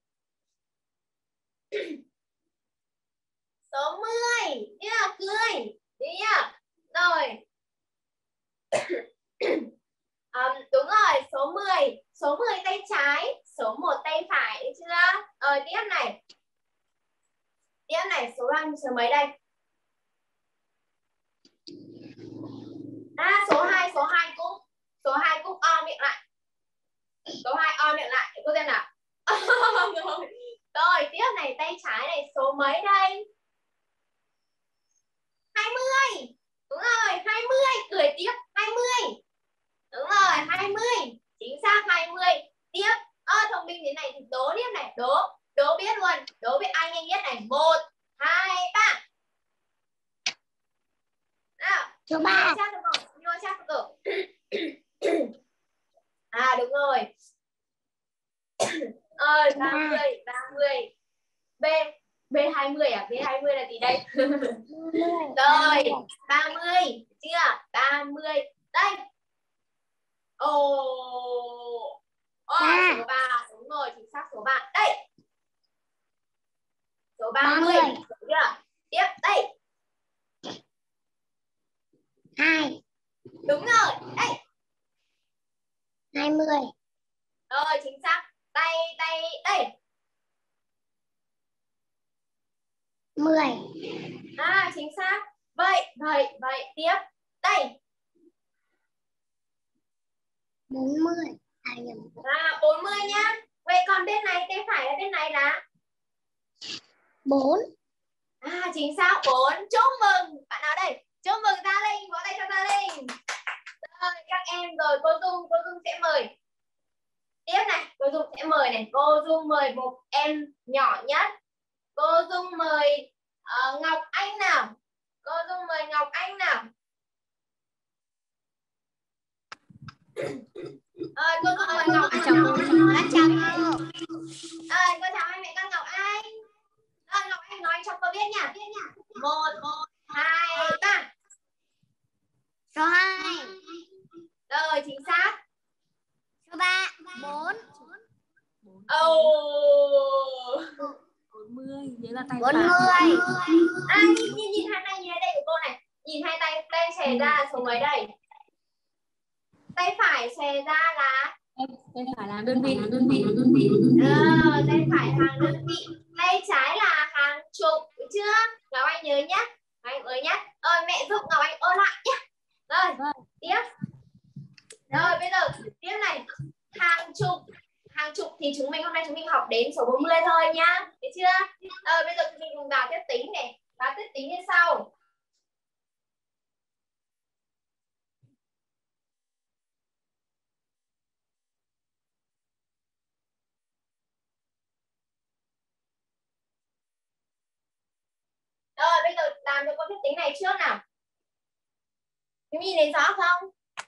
Số mười. Nha, cười. Đi nhá. Rồi. um, đúng rồi, số mười. Số mười tay trái, số một tay phải, được chưa? Rồi, tiếp này. Tiếp này, số bao số mấy đây? À, số hai, số hai cũng. Số hai cũng o miệng lại. Số hai o miệng lại, cô xem nào. Rồi. Rồi, tiếp này, tay trái này, số mấy đây? hai mươi. Đúng rồi, hai mươi. Cười tiếp, hai mươi. Đúng rồi, hai mươi. Chính xác, hai mươi. Tiếp, ơ à, thông minh thế này thì đố tiếp này. Đố, đố biết luôn. Đố biết ai nhanh nhất này. Một, hai, ba. Nào.
Số ba.
Nhô chắc từ à đúng rồi. Ơi, ba mươi, ba mươi. B, B hai mươi à? B hai mươi là gì đây? Rồi, ba mươi. Chưa? ba mươi. Đây. Ồ. Ồ, số ba. Đúng rồi, chính xác số ba. Đây. Số ba mươi. Đúng chưa? Tiếp, đây.
hai.
Đúng rồi, đây.
hai mươi.
Rồi, chính xác. Tay, tay, đây.
mười.
À, chính xác. Vậy, vậy, vậy, tiếp. Đây.
bốn mươi.
À, bốn mươi nhá. Vậy còn bên này, tay phải ở bên này là?
bốn.
À, chính xác, bốn. Chúc mừng. Bạn nào đây? Chúc mừng Gia Linh. Vỗ tay cho Gia Linh. Rồi, các em rồi, cô Dung, cô Dung sẽ mời. Tiếp này, cô Dung sẽ mời này. Cô Dung mời một em nhỏ nhất. Cô Dung mời uh, Ngọc Anh nào. Cô Dung mời Ngọc Anh nào. Rồi, cô Dung mời Ngọc Anh. Chào cô. Chào cô. Rồi, cô chào hai mẹ con Ngọc Anh. Rồi, Ngọc Anh nói cho cô biết nha. Một, một, hai, ba.
Số hai.
Rồi, chính xác.
Số ba. bốn.
Ồ.
bốn mươi, nhớ là tay
bốn mươi.
À, nhìn, nhìn, nhìn hai tay nhìn đây của cô này. Nhìn hai tay, tay xòe ra là số mấy đây? Tay phải xòe ra là
Đây phải là đơn vị, đơn vị, đơn vị.
ờ, tay phải hàng đơn vị, tay trái là hàng chục, được chưa? Ngọc Anh nhớ nhé. Ngọc Anh ơi nhé. Ơi mẹ giúp Ngọc Anh ôn lại nhé. Rồi, tiếp. Rồi bây giờ tiếp này, hàng chục. Hàng chục thì chúng mình hôm nay chúng mình học đến số bốn mươi thôi nhá. Được chưa? Rồi bây giờ chúng mình cùng vào phép tính này. Và phép tính như sau. Rồi bây giờ làm cho con phép tính này trước nào. Chúng nhìn thấy rõ không?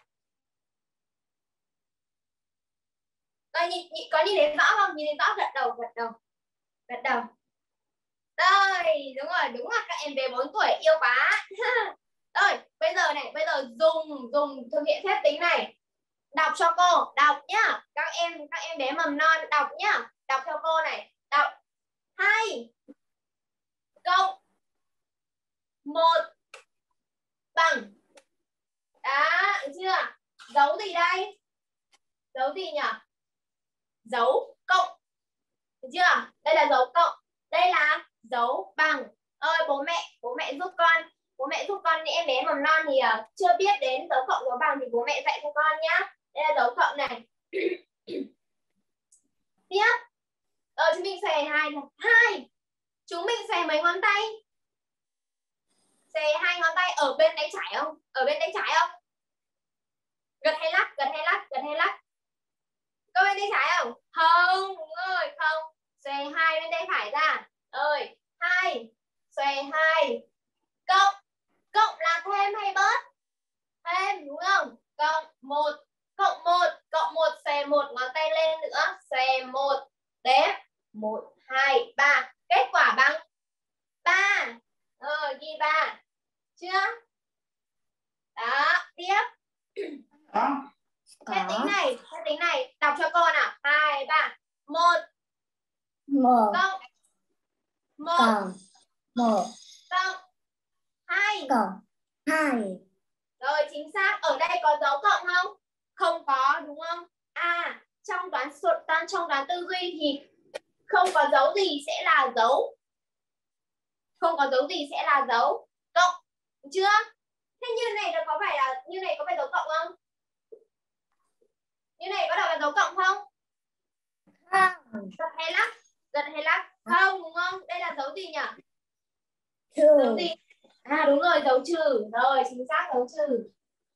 Rồi, nhìn, nhìn, có nhìn thấy rõ không? Nhìn thấy rõ, gật đầu, gật đầu. Gật đầu. Rồi, đúng rồi, đúng là các em bé bốn tuổi yêu quá. Rồi, bây giờ này, bây giờ dùng dùng thực hiện phép tính này. Đọc cho cô, đọc nhá. Các em các em bé mầm non đọc nhá. Đọc cho cô này. Đọc. hai cộng một bằng. Đó, được chưa? Dấu gì đây? Dấu gì nhỉ? Dấu cộng. Được chưa? Đây là dấu cộng. Đây là dấu bằng. Ơi bố mẹ, bố mẹ giúp con. Bố mẹ giúp con, em bé mầm non thì uh, chưa biết đến dấu cộng dấu bằng thì bố mẹ dạy cho con nhá. Đây là dấu cộng này. Tiếp. Ờ chúng mình xòe hai này. Hai. Chúng mình xòe mấy ngón tay? Xòe hai ngón tay ở bên tay trái không? Ở bên tay trái không? Gật hay lắc, gật hay lắc, gật hay lắc. Có bên tay trái không? Không, đúng rồi, không. Xòe hai bên tay phải ra. Ơi, hai. Xòe hai. Cộng. Cộng là thêm hay bớt? Thêm, đúng không? Cộng một. Cộng một. Cộng một, xòe một ngón tay lên nữa. Xòe một. Đếm. một, hai, ba. Kết quả bằng ba. Rồi, ghi ba. Chưa? Đó, tiếp. Phép tính này, phép tính này, đọc cho cô nào. hai, ba. một.
một
Cộng. một.
cộng một
Cộng. hai.
cộng hai.
Rồi, chính xác. Ở đây có dấu cộng không? Không có, đúng không? À, trong toán toán trong toán tư duy thì không có dấu gì sẽ là dấu. Không có dấu gì sẽ là dấu cộng. Được chưa? Thế như này có phải là như này có phải dấu cộng không? Như này có đọc là dấu cộng không?
Không.
Gật hay lắc? Gật hay lắc? Không, đúng không? Đây là dấu gì nhỉ?
Trừ.
Dấu gì? À đúng rồi, dấu trừ. Rồi, chính xác, dấu trừ.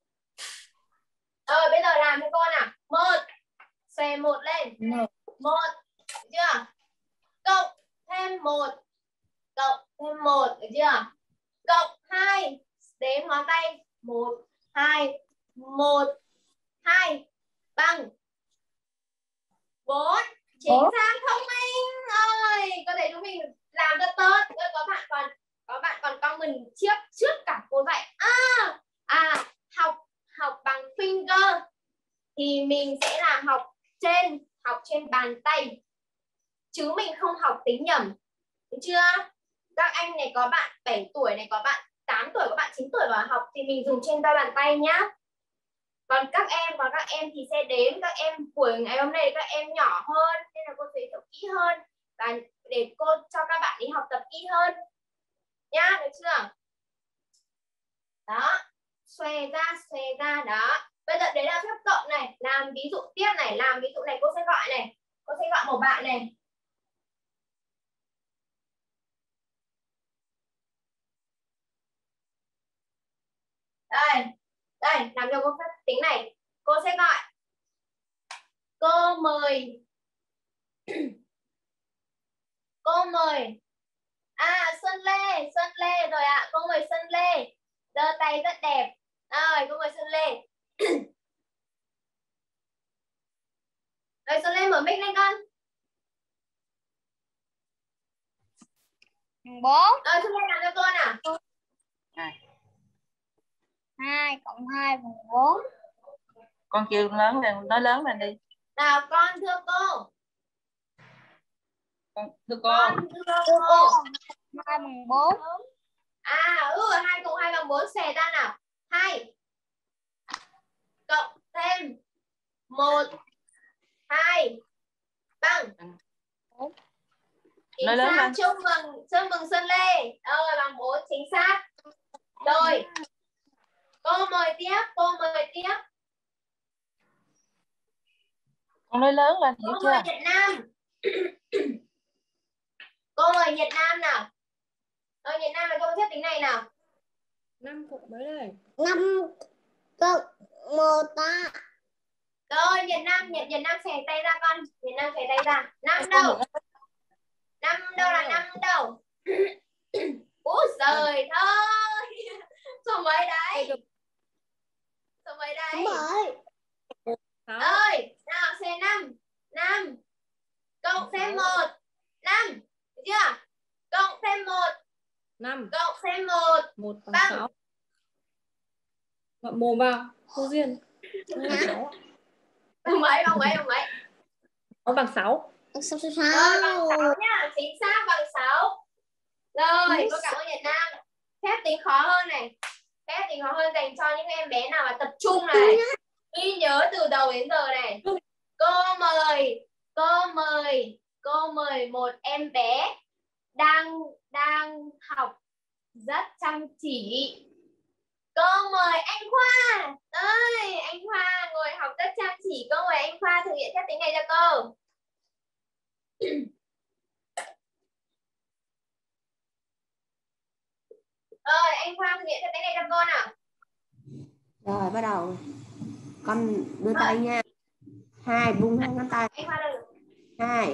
Rồi, bây giờ làm cho con nào. Một. Xòe một lên.
một.
Một. Được chưa? Cộng thêm một. Cộng thêm một. Được chưa? Cộng hai. Đếm ngón tay. Một, hai, một, hai. Bằng bốn. Chính xác, thông minh. Ơi, có thể chúng mình làm rất tốt. Ơi, có bạn còn có bạn còn comment trước trước cả cô dạy. À, à học học bằng finger thì mình sẽ là học trên học trên bàn tay chứ mình không học tính nhầm, được chưa? Các anh này có bạn bảy tuổi này, có bạn tám tuổi, có bạn chín tuổi vào học thì mình dùng trên đôi bàn tay nhá. Còn các em còn các em thì sẽ đếm, các em buổi ngày hôm nay các em nhỏ hơn nên là cô giới thiệu kỹ hơn và để cô cho các bạn đi học tập kỹ hơn nhá, được chưa? Đó, xòe ra xòe ra. Đó, bây giờ đấy là phép cộng này. Làm ví dụ tiếp này, làm ví dụ này cô sẽ gọi này, cô sẽ gọi một bạn này. Đây, đây, làm cho cô phép tính này. Cô sẽ gọi. Cô mời. Cô mời. À, Xuân Lê, Xuân Lê rồi ạ. À. Cô mời Xuân Lê. Giơ tay rất đẹp. Rồi, cô mời Xuân Lê. Rồi, Xuân Lê mở mic lên con.
bốn.
Rồi, Xuân Lê làm cho cô nào.
hai cộng hai bằng bốn.
Con kêu lớn lên, nói lớn lên đi.
Nào con thưa cô.
Con thưa cô.
Con thưa
Thưa
cô.
cô, hai bằng bốn.
À ừ, hai cộng hai bằng bốn, xẻ ra nào. Hai cộng thêm một, hai bằng chính
Nói lớn
xác.
lên.
Chúc mừng, chúc mừng Xuân Lê. Rồi bằng bốn, chính xác. Rồi cô mời tiếp, cô mời tiếp.
Con nói lớn lên, hiểu
Cô
chưa?
mời Nhật Nam. Cô mời Nhật Nam nào. Rồi Nhật Nam là cô phép tính này nào.
năm cộng mấy đây?
năm cộng một ta.
Rồi Nhật Nam, Nhật Nhật Nam xẻ tay ra con. Nhật Nam xẻ tay ra. Năm đâu? Năm đâu là năm đâu? Úi giời thôi. Số mấy đấy? Số mấy đấy?
Bởi
Ơi, nào xẻ năm. Năm cộng thêm một. Năm. Được chưa? Cộng thêm một.
năm
Cộng thêm một.
một bằng
Bằng.
sáu. Ngậm mồm vào, cô Duyên. sáu.
Bằng mấy, bằng mấy, bằng mấy?
Nó bằng sáu.
sáu sáu
Rồi bằng sáu nhá, chính xác bằng sáu. Rồi, cô cảm ơn Nhật Nam. Phép tính khó hơn này. Phép tính khó hơn dành cho những em bé nào mà tập trung này. Ghi nhớ từ đầu đến giờ này. Cô mời, cô mời, cô mời một em bé đang đang học rất chăm chỉ. Cô mời anh Khoa. Ơi, anh Khoa ngồi học rất chăm chỉ. Cô mời anh Khoa thực hiện phép tính này cho cô. Rồi, anh Khoa thực hiện phép tính này cho cô nào.
Rồi bắt đầu. Con đưa tay nha. Hai, bung hai ngón tay.
Anh Khoa đâu?
Hai.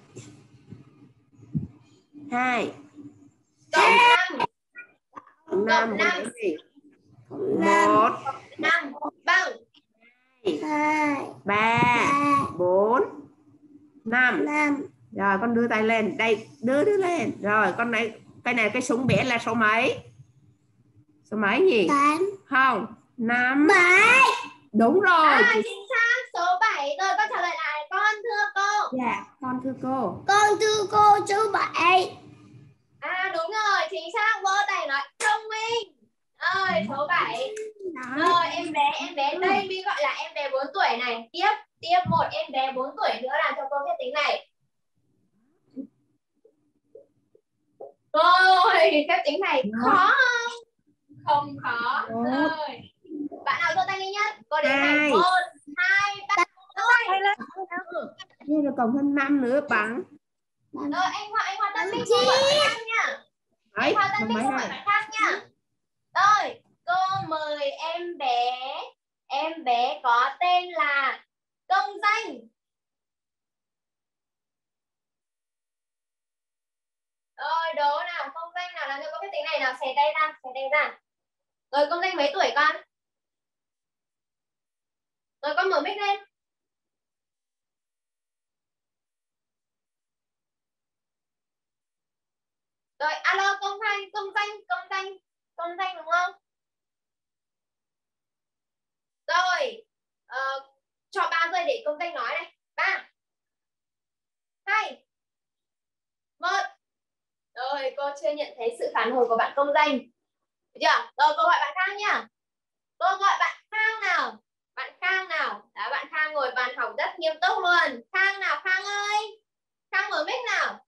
Hai.
Cộng năm.
Năm.
năm.
Một.
năm bằng
Hai. Ba. Bốn. Năm.
năm
Rồi con đưa tay lên. Đây, đưa đưa lên. Rồi con này, cái này cái súng bẻ là số mấy? Số mấy nhỉ?
tám
Không. Năm.
bảy.
Đúng rồi.
à, chính xác số bảy. Rồi con trả lời lại. Con thưa cô.
Dạ, con thưa cô.
Con thưa cô số bảy.
À đúng rồi, chính xác. Vỗ tay nói thông minh. Rồi số bảy. Rồi em bé, em bé đây mình gọi là em bé bốn tuổi này. Tiếp, tiếp một em bé bốn tuổi nữa làm cho cô phép tính này. Rồi, phép tính này khó không? Không khó. Rồi. Bạn nào giơ tay nhanh nhất? Cô đến này. Một, hai, ba. Rồi.
Như là cộng thêm năm nữa bằng.
Rồi anh Hoa, anh Hoa Tân Bích không gọi bạn khác nha. Anh Hoa Tân Bích không gọi bạn khác nha. Rồi, cô mời em bé. Em bé có tên là công danh. Rồi đố nào, công danh nào làm cho có phép tính này nào, xẻ tay ra, xẻ tay ra. Rồi công danh mấy tuổi con? Rồi con mở mic lên. Rồi alo công danh, công danh, công danh, công danh đúng không? Rồi uh, cho ba giây để công danh nói này. Ba, hai, một. Rồi cô chưa nhận thấy sự phản hồi của bạn công danh. Được chưa? Rồi cô gọi bạn Khang nhá. Cô gọi bạn Khang nào. Bạn Khang nào. Đó, bạn Khang ngồi bàn học rất nghiêm túc luôn. Khang nào, Khang ơi. Khang mở mic nào.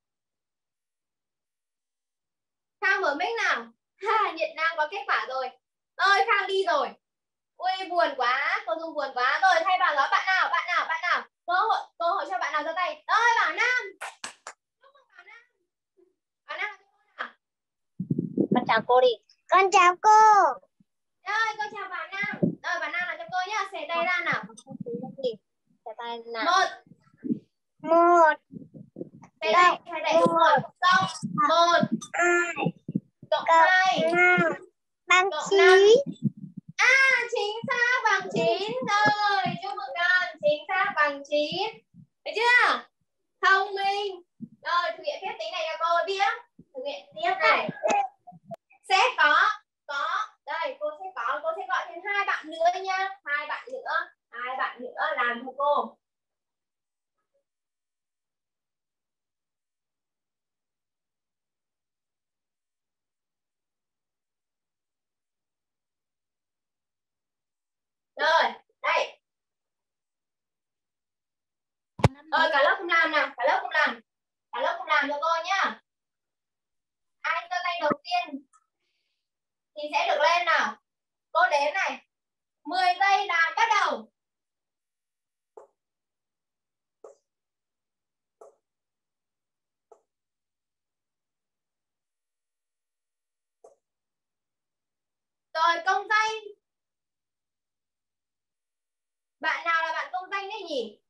Khang mở mic nào. Ha, Nhật Nam có kết quả rồi. Ơi Khang đi rồi. Ui buồn quá, cô Dung buồn quá. Rồi thay vào đó bạn nào, bạn nào, bạn nào. Cơ hội, cơ hội cho bạn nào giơ tay. Ơi Bảo Nam. Bảo Nam. Bảo Nam.
Con chào cô đi. Con chào cô.
Rồi cô chào Bảo Nam. Rồi Bảo Nam làm cho cô nhá, xẻ tay ra nào.
Xẻ tay nào.
Một.
Một.
Tay đây, tay đây đúng rồi. Cộng một.
Hai.
Cộng hai.
Bằng
Cộng năm.
chín.
À chính xác bằng chín. Rồi chúc mừng con, chính xác bằng chín. Được chưa? Thông minh. Rồi thực hiện phép tính này cho cô tiếp. Thực hiện tiếp này. Sẽ có có đây cô sẽ có cô sẽ gọi thêm hai bạn nữa nha. Hai bạn nữa, hai bạn nữa làm cho cô. Rồi, đây. Rồi cả lớp cùng làm nào, cả lớp cùng làm. Cả lớp cùng làm cho cô nhá. Ai giơ tay đầu tiên thì sẽ được lên nào. Cô đếm này. mười giây là bắt đầu. Rồi công danh. Bạn nào là bạn công danh đấy nhỉ?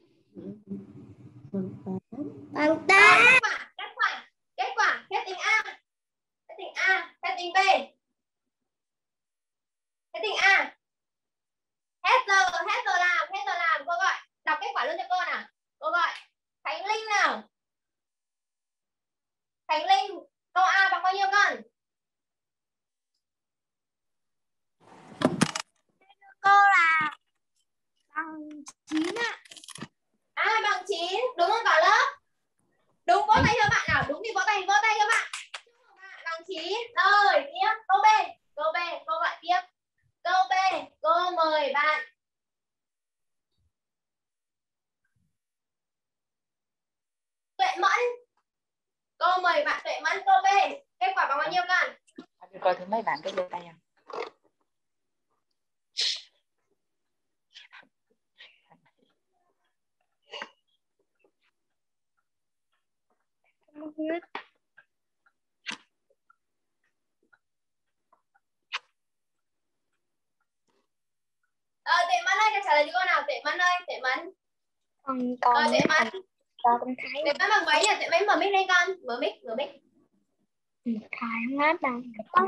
Bằng tám.
Kết quả, kết quả, kết quả, phép tính A. Phép tính A, phép tính B. Phép tính A. Hết giờ, hết giờ làm, hết giờ làm. Cô gọi, đọc kết quả luôn cho cô nào. Cô gọi Khánh Linh nào. Khánh Linh, câu A bằng bao nhiêu con?
Cô là bằng chín ạ.
A bằng chín, đúng không cả lớp? Đúng, vỗ tay cho bạn nào. Đúng thì vỗ tay, vỗ tay cho bạn. Bằng chín. Rồi, tiếp. Câu B. Câu B, cô gọi tiếp. Câu B, cô mời bạn. Tuệ Mẫn. Cô mời bạn Tuệ Mẫn. Câu B, kết quả bằng bao nhiêu con?
Được rồi thì mấy bạn cái giơ tay à.
Ờ, Tuệ Mẫn ơi, trả lời cho cô nào. Tuệ Mẫn ơi, Tuệ Mẫn.
Còn
Ờ,
còn
Tuệ Mẫn.
con không thấy.
Tuệ Mẫn bằng mấy nhỉ? Tuệ Mẫn mở mic lên con. Mở mic, mở mic.
Khai không hết đâu. Con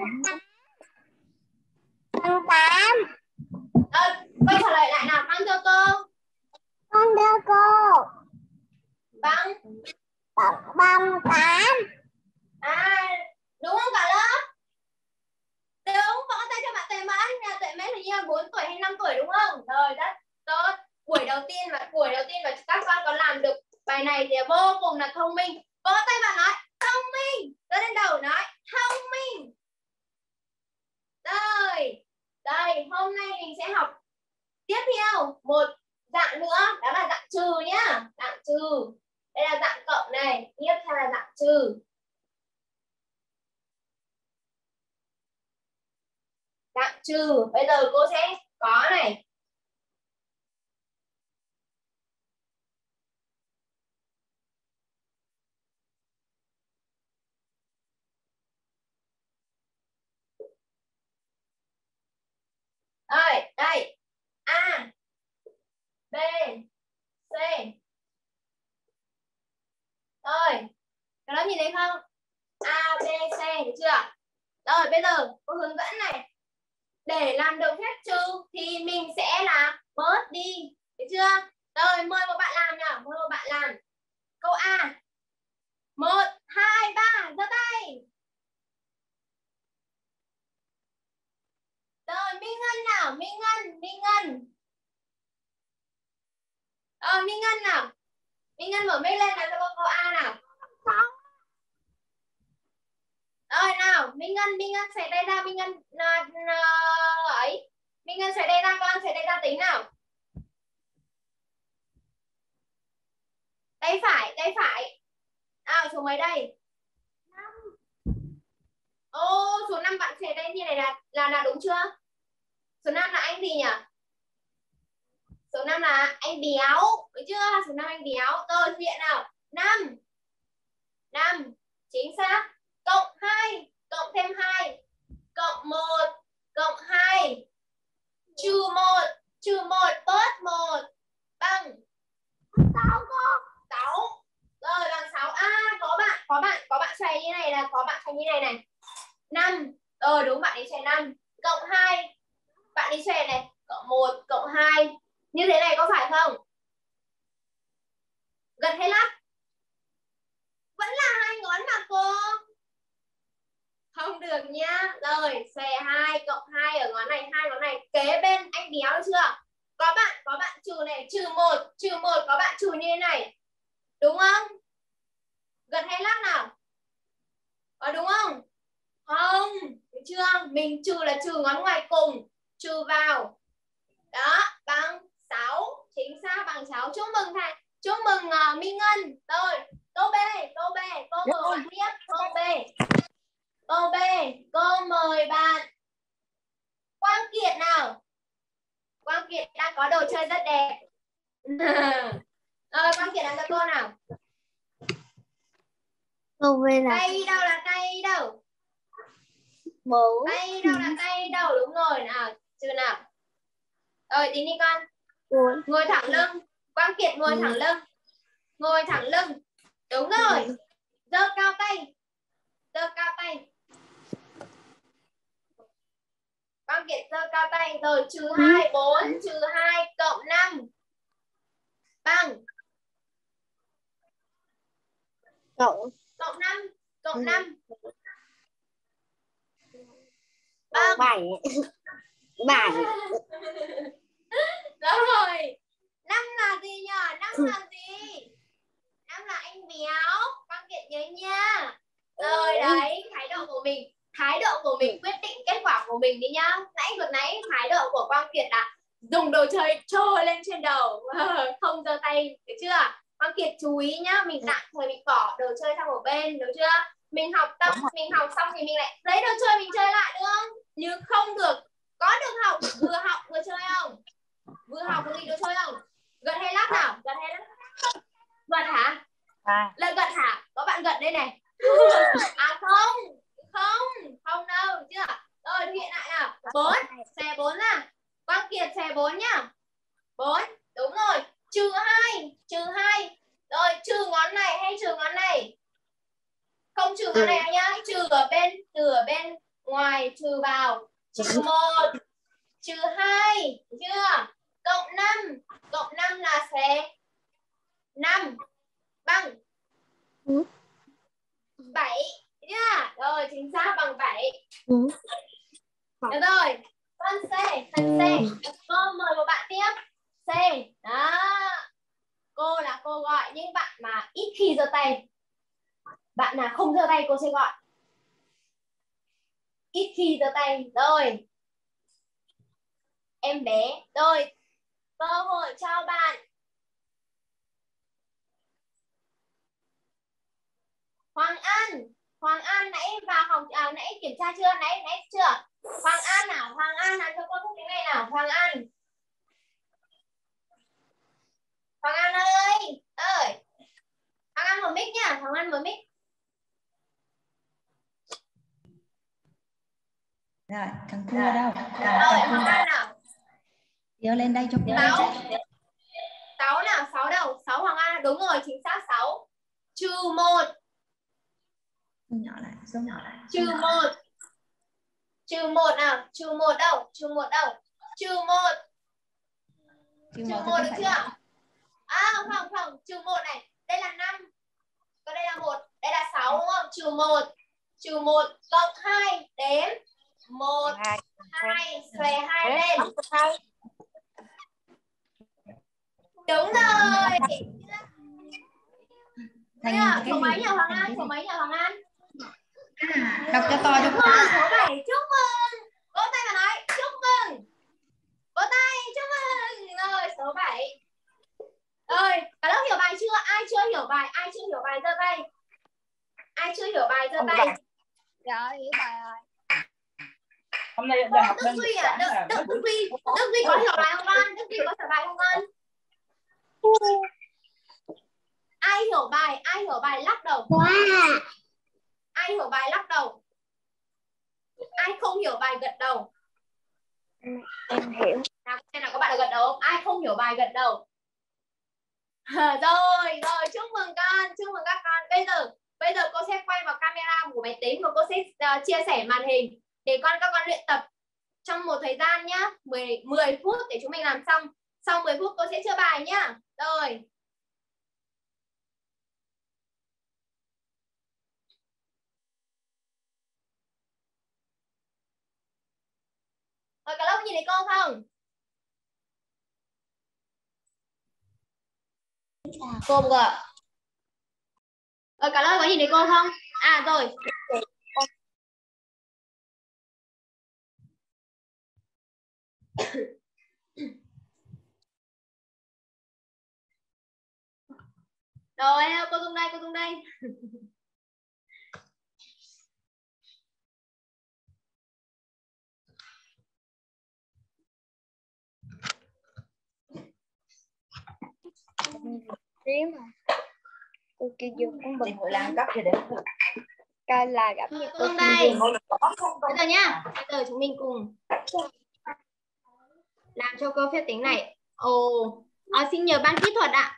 con tám.
Ờ, quay trả lời lại nào. Bằng cho cô.
Con đưa cô.
Bằng.
Bằng bằng tám.
À, đúng không cả lớp? Đúng, vỗ tay cho bạn Tuệ Mẫn. Nhà Tuệ Mẫn là như bốn tuổi hay năm tuổi đúng không? Rồi, rất tốt. Buổi đầu tiên và buổi đầu tiên mà các con có làm được bài này thì vô cùng là thông minh. Vỗ tay bạn nói thông minh. Đưa lên đầu nói thông minh. Rồi, đây hôm nay mình sẽ học tiếp theo một dạng nữa, đó là dạng trừ nhá. Dạng trừ. Đây là dạng cộng này, tiếp theo là dạng trừ. Dạng trừ, bây giờ cô sẽ có này. Rồi, đây. A, B, C. Rồi, các lớp nhìn thấy không? A, B, C, được chưa? Rồi, bây giờ cô hướng dẫn này. Để làm được phép trừ thì mình sẽ là bớt đi, được chưa? Rồi, mời một bạn làm nào, mời một bạn làm. Câu A. Một, hai, ba, giơ tay. Rồi, Minh Ngân nào, Minh Ngân, Minh Ngân. Rồi, Minh Ngân nào. Minh Ngân mở mic lên nào cho cô câu A nào. Rồi nào, Minh Ngân, Minh Ngân xòe tay ra, Minh Ngân uh, uh, ấy. Minh Ngân xòe tay ra, con xòe tay ra tính nào. Tay phải, tay phải. À, số mấy đây? năm. Ô, số năm bạn xòe tay như này là là là đúng chưa? Số năm là anh gì nhỉ? Số năm là anh Béo, được chưa? Số năm anh Béo. Rồi, diện nào. năm. năm, chính xác. Cộng hai, cộng thêm hai, cộng một, cộng hai, trừ một, trừ một, bớt một, bằng sáu cô. sáu. Rồi bằng sáu. À, có bạn, có bạn, có bạn xoay như này là có bạn xoay như này này. năm. Rồi đúng, bạn đi xoay năm. Cộng hai. Bạn đi xoay này, cộng một, cộng hai. Như thế này có phải không? Gật hay lắc? Vẫn là hai ngón mà cô. Không được nhá. Rồi, xòe hai cộng hai ở ngón này, hai ngón này kế bên anh Béo chưa? Có bạn, có bạn trừ này, trừ một, trừ một có bạn trừ như thế này. Đúng không? Gật hay lắc nào? Có đúng không? Không, được chưa? Mình trừ là trừ ngón ngoài cùng, trừ vào. Đó, bằng sáu. Chính xác bằng sáu. Chúc mừng thầy. Chúc mừng uh, Minh Ngân. Rồi, câu B, câu B, câu mời bạn tiếp. Câu B. Câu B, câu mời bạn Quang Kiệt nào. Quang Kiệt đang có đồ chơi rất đẹp. Rồi, Quang Kiệt làm cho cô nào.
Câu B là
Tay đâu là tay đâu?
bốn.
Tay đâu là tay đâu? Đúng rồi nào. Chưa nào. Rồi, tính đi con.
bốn.
Ngồi thẳng lưng. Quang Kiệt ngồi thẳng lưng. Ngồi thẳng lưng. Đúng rồi. Giơ cao tay. Giơ cao tay. Quang Kiệt giơ cao tay. Rồi trừ hai, bốn, trừ hai, cộng năm. Bằng.
Cộng.
Cộng năm. Cộng
Ừ.
năm. Bằng.
bảy. bảy.
Rồi. Năm là gì nhỉ? Năm là gì? Năm là anh béo. Quang Kiệt nhớ nha. Rồi đấy, thái độ của mình. Thái độ của mình quyết định kết quả của mình đi nhá. Nãy vừa nãy thái độ của Quang Kiệt là dùng đồ chơi trôi lên trên đầu, không giơ tay, được chưa? Quang Kiệt chú ý nhá, mình tạm thời mình bỏ đồ chơi sang một bên, được chưa? Mình học xong, mình học xong thì mình lại lấy đồ chơi mình chơi lại, được không? Nhưng không được. Có được học, vừa học vừa chơi không? Vừa học vừa đi đồ chơi không? Gật hay lắc nào? Gật hay lắc? Gật hả?
À.
Lời gật hả? Có bạn gật đây này. À không, không, không đâu, chưa? Rồi thực hiện lại nào. Bốn, xòe bốn ra. Quang Kiệt xòe bốn nhá. Bốn, đúng rồi. Trừ hai, trừ hai. Rồi trừ ngón này hay trừ ngón này? Không trừ ngón này nhá. Trừ ở bên, trừ ở bên ngoài, trừ vào. Trừ một, trừ hai, chưa? Cộng năm, cộng năm là xòe năm bằng bảy. Yeah. Rồi chính xác bằng bảy.
Ừ.
Được rồi. Con C, phần C. Cô mời một bạn tiếp. C. Đó. Cô là cô gọi những bạn mà ít khi giơ tay. Bạn nào không giơ tay cô sẽ gọi. Ít khi giơ tay. Rồi. Em bé. Rồi. Cơ hội cho bạn Hoàng An. Hoàng An nãy vào học à, nãy kiểm tra chưa? Nãy nãy chưa? Hoàng An nào, Hoàng An nào cho cô thích tiếng này nào, Hoàng An. Hoàng An ơi, ơi. Hoàng An mở mic nhá, Hoàng An mở mic.
Rồi, thằng cua đâu?
Rồi, Hoàng An nào.
Đưa lên đây cho cô.
Sáu. Sáu nào, sáu đâu? Sáu Hoàng An, đúng rồi, chính xác sáu. Trừ một.
Xuống nhỏ lại, xuống nhỏ lại.
Trừ một. Trừ một nào, trừ một đâu? Trừ một đâu? Trừ một. Trừ một được chưa? À không không, trừ một này. Đây là năm. Còn đây là một, đây là sáu đúng không? Trừ một. Trừ một cộng hai, đếm. một, hai, xòe hai lên. Đúng rồi.
Thành
Số mấy nhờ Hoàng An? Số mấy nhờ Hoàng An?
Đọc cho to cho cô.
Số bảy. Chúc mừng. Vỗ tay và nói chúc mừng. Vỗ tay, chúc mừng. Rồi, số bảy. Rồi, cả lớp hiểu bài chưa? Ai chưa hiểu bài? Ai chưa hiểu bài giơ tay. Ai chưa hiểu bài giơ tay.
Rồi, hiểu bài rồi.
Hôm nay giờ học
Đức Duy à? Đức, Đức, Đức Duy. Đức Duy có hiểu bài không con? Đức Duy có hiểu bài không con? Ai hiểu bài? Ai hiểu bài lắc đầu.
Wow.
Ai hiểu bài lắc đầu. Ai không hiểu bài gật đầu.
Em hiểu.
Nào, xem nào có bạn nào gật đầu không? Ai không hiểu bài gật đầu. À, rồi, rồi, chúc mừng con, chúc mừng các con. Bây giờ, bây giờ cô sẽ quay vào camera của máy tính và cô sẽ uh, chia sẻ màn hình để con các con luyện tập trong một thời gian nhá, mười, mười phút để chúng mình làm xong. Sau mười phút cô sẽ chữa bài nhá. Rồi. Rồi cả lớp nhìn thấy cô không? Cô không ạ. Rồi cả lớp có nhìn thấy cô không? À rồi. Rồi cô Dung đây, cô Dung đây.
Riêng mà cô kia dùng cũng bật
Đi hội làm cấp thì để
coi là gặp như
Cô
cô
Dung
kia
đây.
dùng.
Bây giờ nhá, bây giờ chúng mình cùng làm cho câu phép tính này. Ồ, à, xin nhờ ban kỹ thuật ạ.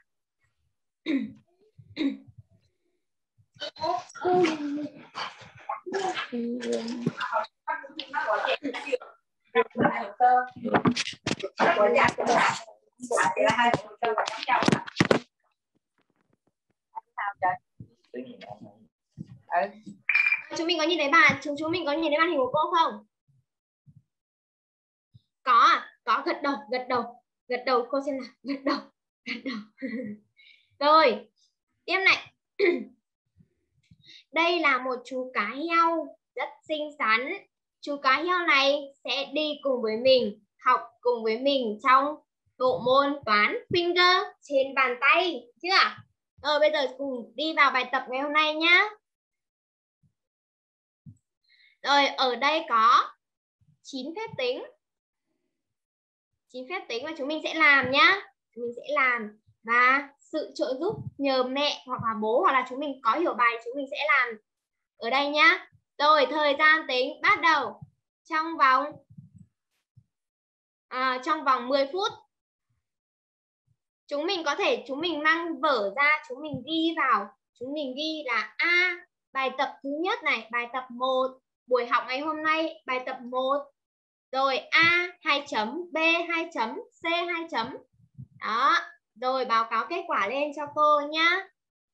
Chúng mình có nhìn thấy bạn, chúng chúng mình có nhìn thấy màn hình của cô không? Có à? Có, gật đầu, gật đầu, gật đầu, cô xem nào, gật đầu, gật đầu. Rồi, tiếp này. Đây là một chú cá heo rất xinh xắn. Chú cá heo này sẽ đi cùng với mình, học cùng với mình trong bộ môn toán finger trên bàn tay, chưa? Rồi bây giờ cùng đi vào bài tập ngày hôm nay nhá. Rồi ở đây có chín phép tính. chín phép tính mà chúng mình sẽ làm nhá. Chúng mình sẽ làm và sự trợ giúp nhờ mẹ hoặc là bố hoặc là chúng mình có hiểu bài chúng mình sẽ làm ở đây nhá. Rồi thời gian tính bắt đầu trong vòng à, trong vòng mười phút. Chúng mình có thể chúng mình mang vở ra, chúng mình ghi vào, chúng mình ghi là A bài tập thứ nhất này, bài tập một buổi học ngày hôm nay, bài tập một. Rồi A hai chấm, B hai chấm, C hai chấm. Đó, rồi báo cáo kết quả lên cho cô nhá.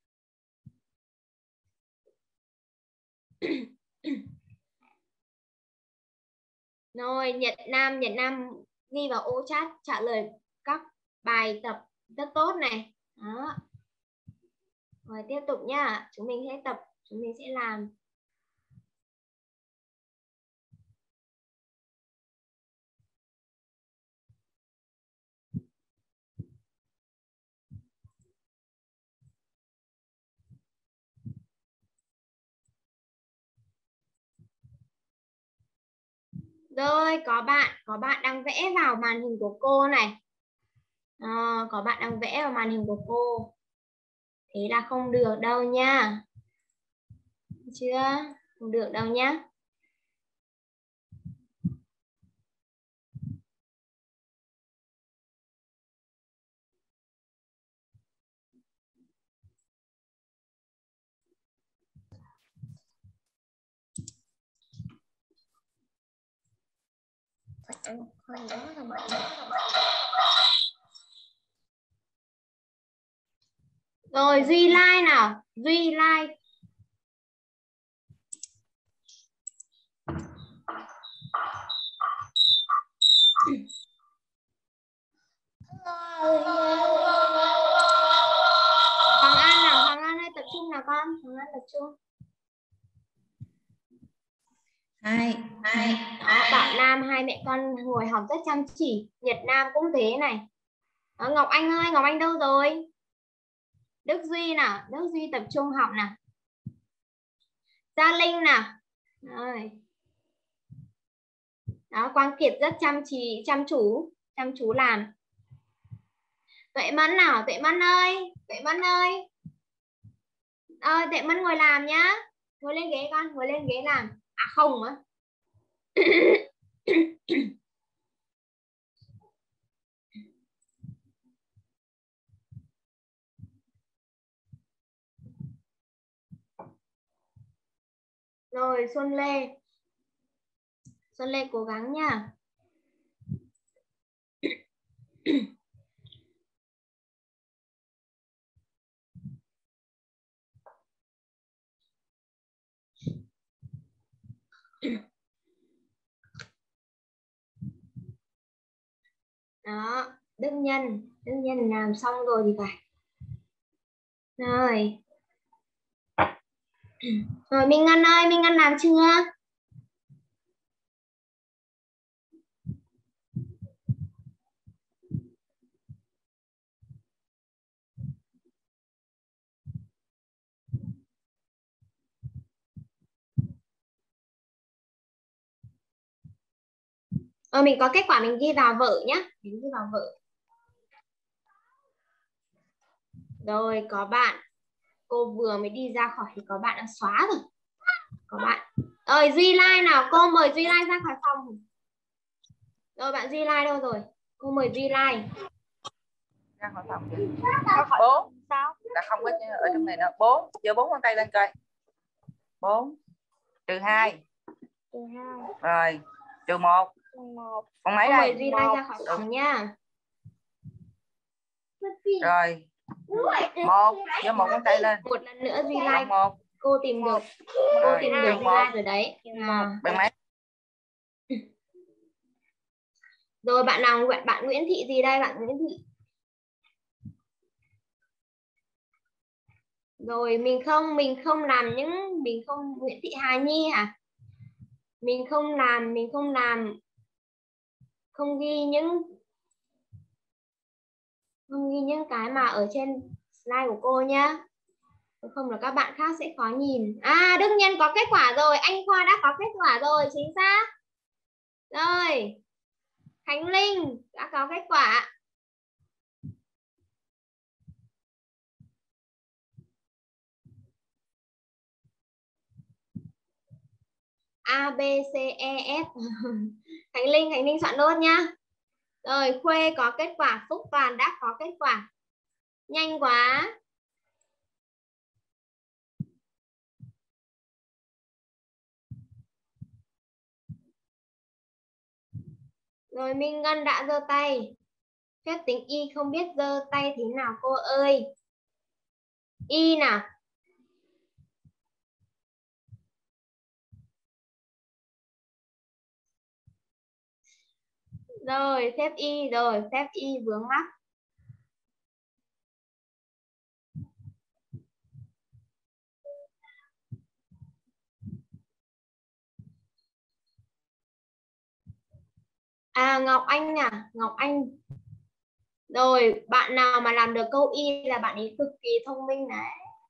Rồi Nhật Nam, Nhật Nam ghi vào ô chat trả lời các bài tập rất tốt này. Đó. Rồi tiếp tục nhá, chúng mình sẽ tập, chúng mình sẽ làm. Rồi có bạn, có bạn đang vẽ vào màn hình của cô này. À, có bạn đang vẽ vào màn hình của cô. Thế là không được đâu nha. Chưa? Không được đâu nhá. Rồi Duy Lai nào, Duy Lai. Hoàng An nào, Hoàng An ơi tập trung nào con, Hoàng An tập trung.
Hai, hai.
Đó, Bảo Nam hai mẹ con ngồi học rất chăm chỉ, Nhật Nam cũng thế này. Đó, Ngọc Anh ơi, Ngọc Anh đâu rồi? Đức Duy nào, Đức Duy tập trung học nào. Gia Linh nào. Rồi. Đó, Quang Kiệt rất chăm chỉ, chăm chú, chăm chú làm. Tuệ Mẫn nào, Tuệ Mẫn ơi, Tuệ Mẫn ơi. Ờ, Tuệ Mẫn ngồi làm nhá. Ngồi lên ghế con, ngồi lên ghế làm. À không á. Rồi Xuân Lê. Xuân Lê cố gắng nha. Đó, Đức Nhân, Đức Nhân làm xong rồi thì phải. Rồi. Rồi Minh Ngân ơi, Minh Ngân làm chưa? Ờ, mình có kết quả mình ghi vào vở nhé. Mình ghi vào vở. Rồi có bạn. Cô vừa mới đi ra khỏi thì có bạn đã xóa rồi. Có bạn. Ơi Duy Lai nào, cô mời Duy Lai ra khỏi phòng. Rồi bạn Duy Lai đâu rồi? Cô mời Duy Lai.
Ra khỏi phòng kìa. Bốn. Sao? Là không có ở trong này nữa. Bốn. Giơ bốn ngón tay lên coi. Bốn. Trừ hai.
Trừ hai.
Rồi. Trừ một.
Một.
Còn mấy
Cô
đây?
mời Duy Lai ra khỏi phòng nha.
Rồi. Một. Giơ một ngón tay lên.
Một lần nữa Duy Lai.
Một.
Cô tìm được. Cô
Rồi.
tìm được Duy Lai rồi đấy. À.
Bằng mấy?
Rồi bạn nào bạn bạn Nguyễn Thị gì đây? Bạn Nguyễn Thị. Rồi mình không mình không làm những mình không Nguyễn Thị Hà Nhi hả? Mình không làm mình không làm không ghi những không ghi những cái mà ở trên slide của cô nhá. Không là các bạn khác sẽ khó nhìn. À Đức Nhân có kết quả rồi, anh Khoa đã có kết quả rồi, chính xác. Rồi. Khánh Linh đã có kết quả. A, B, C, E, F. Khánh Linh, Khánh Linh soạn nốt nhá. Rồi, Khuê có kết quả, Phúc Toàn đã có kết quả. Nhanh quá. Rồi, Minh Ngân đã giơ tay. Phép tính Y không biết giơ tay thế nào cô ơi. Y nào. Rồi, phép Y rồi, phép Y vướng mắc. À Ngọc Anh à, Ngọc Anh. Rồi, bạn nào mà làm được câu Y là bạn ấy cực kỳ thông minh đấy.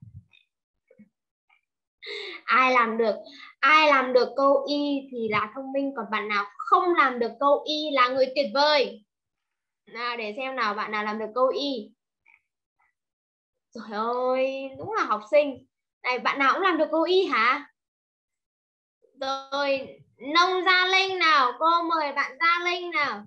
Ai làm được, ai làm được câu Y thì là thông minh, còn bạn nào không làm được câu Y là người tuyệt vời. Nào để xem nào bạn nào làm được câu Y. Trời ơi, đúng là học sinh. Này bạn nào cũng làm được câu Y hả? Rồi, Nông Gia Linh nào, cô mời bạn Gia Linh nào.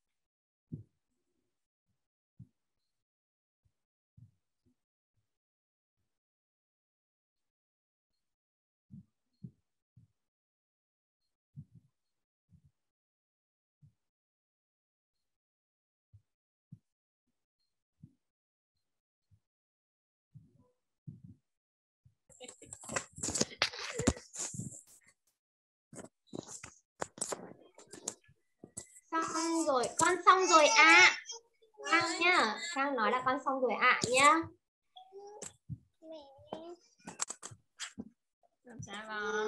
Xong rồi, con xong rồi ạ. À. Khang nhá, Khang nói là con xong rồi ạ à, nhá.
Làm sao mà?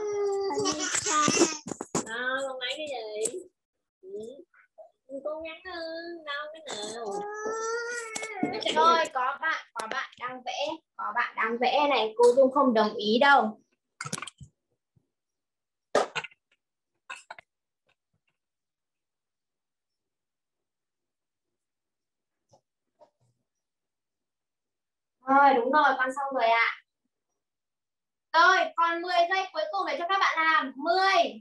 Đâu, con lấy cái gì? Ừ. Cố gắng hơn, đâu cái nào.
Rồi, có bạn, có bạn đang vẽ, có bạn đang vẽ này, cô Dung không đồng ý đâu. Rồi, đúng rồi, con xong rồi ạ. À. Rồi, còn mười giây cuối cùng để cho các bạn làm. mười.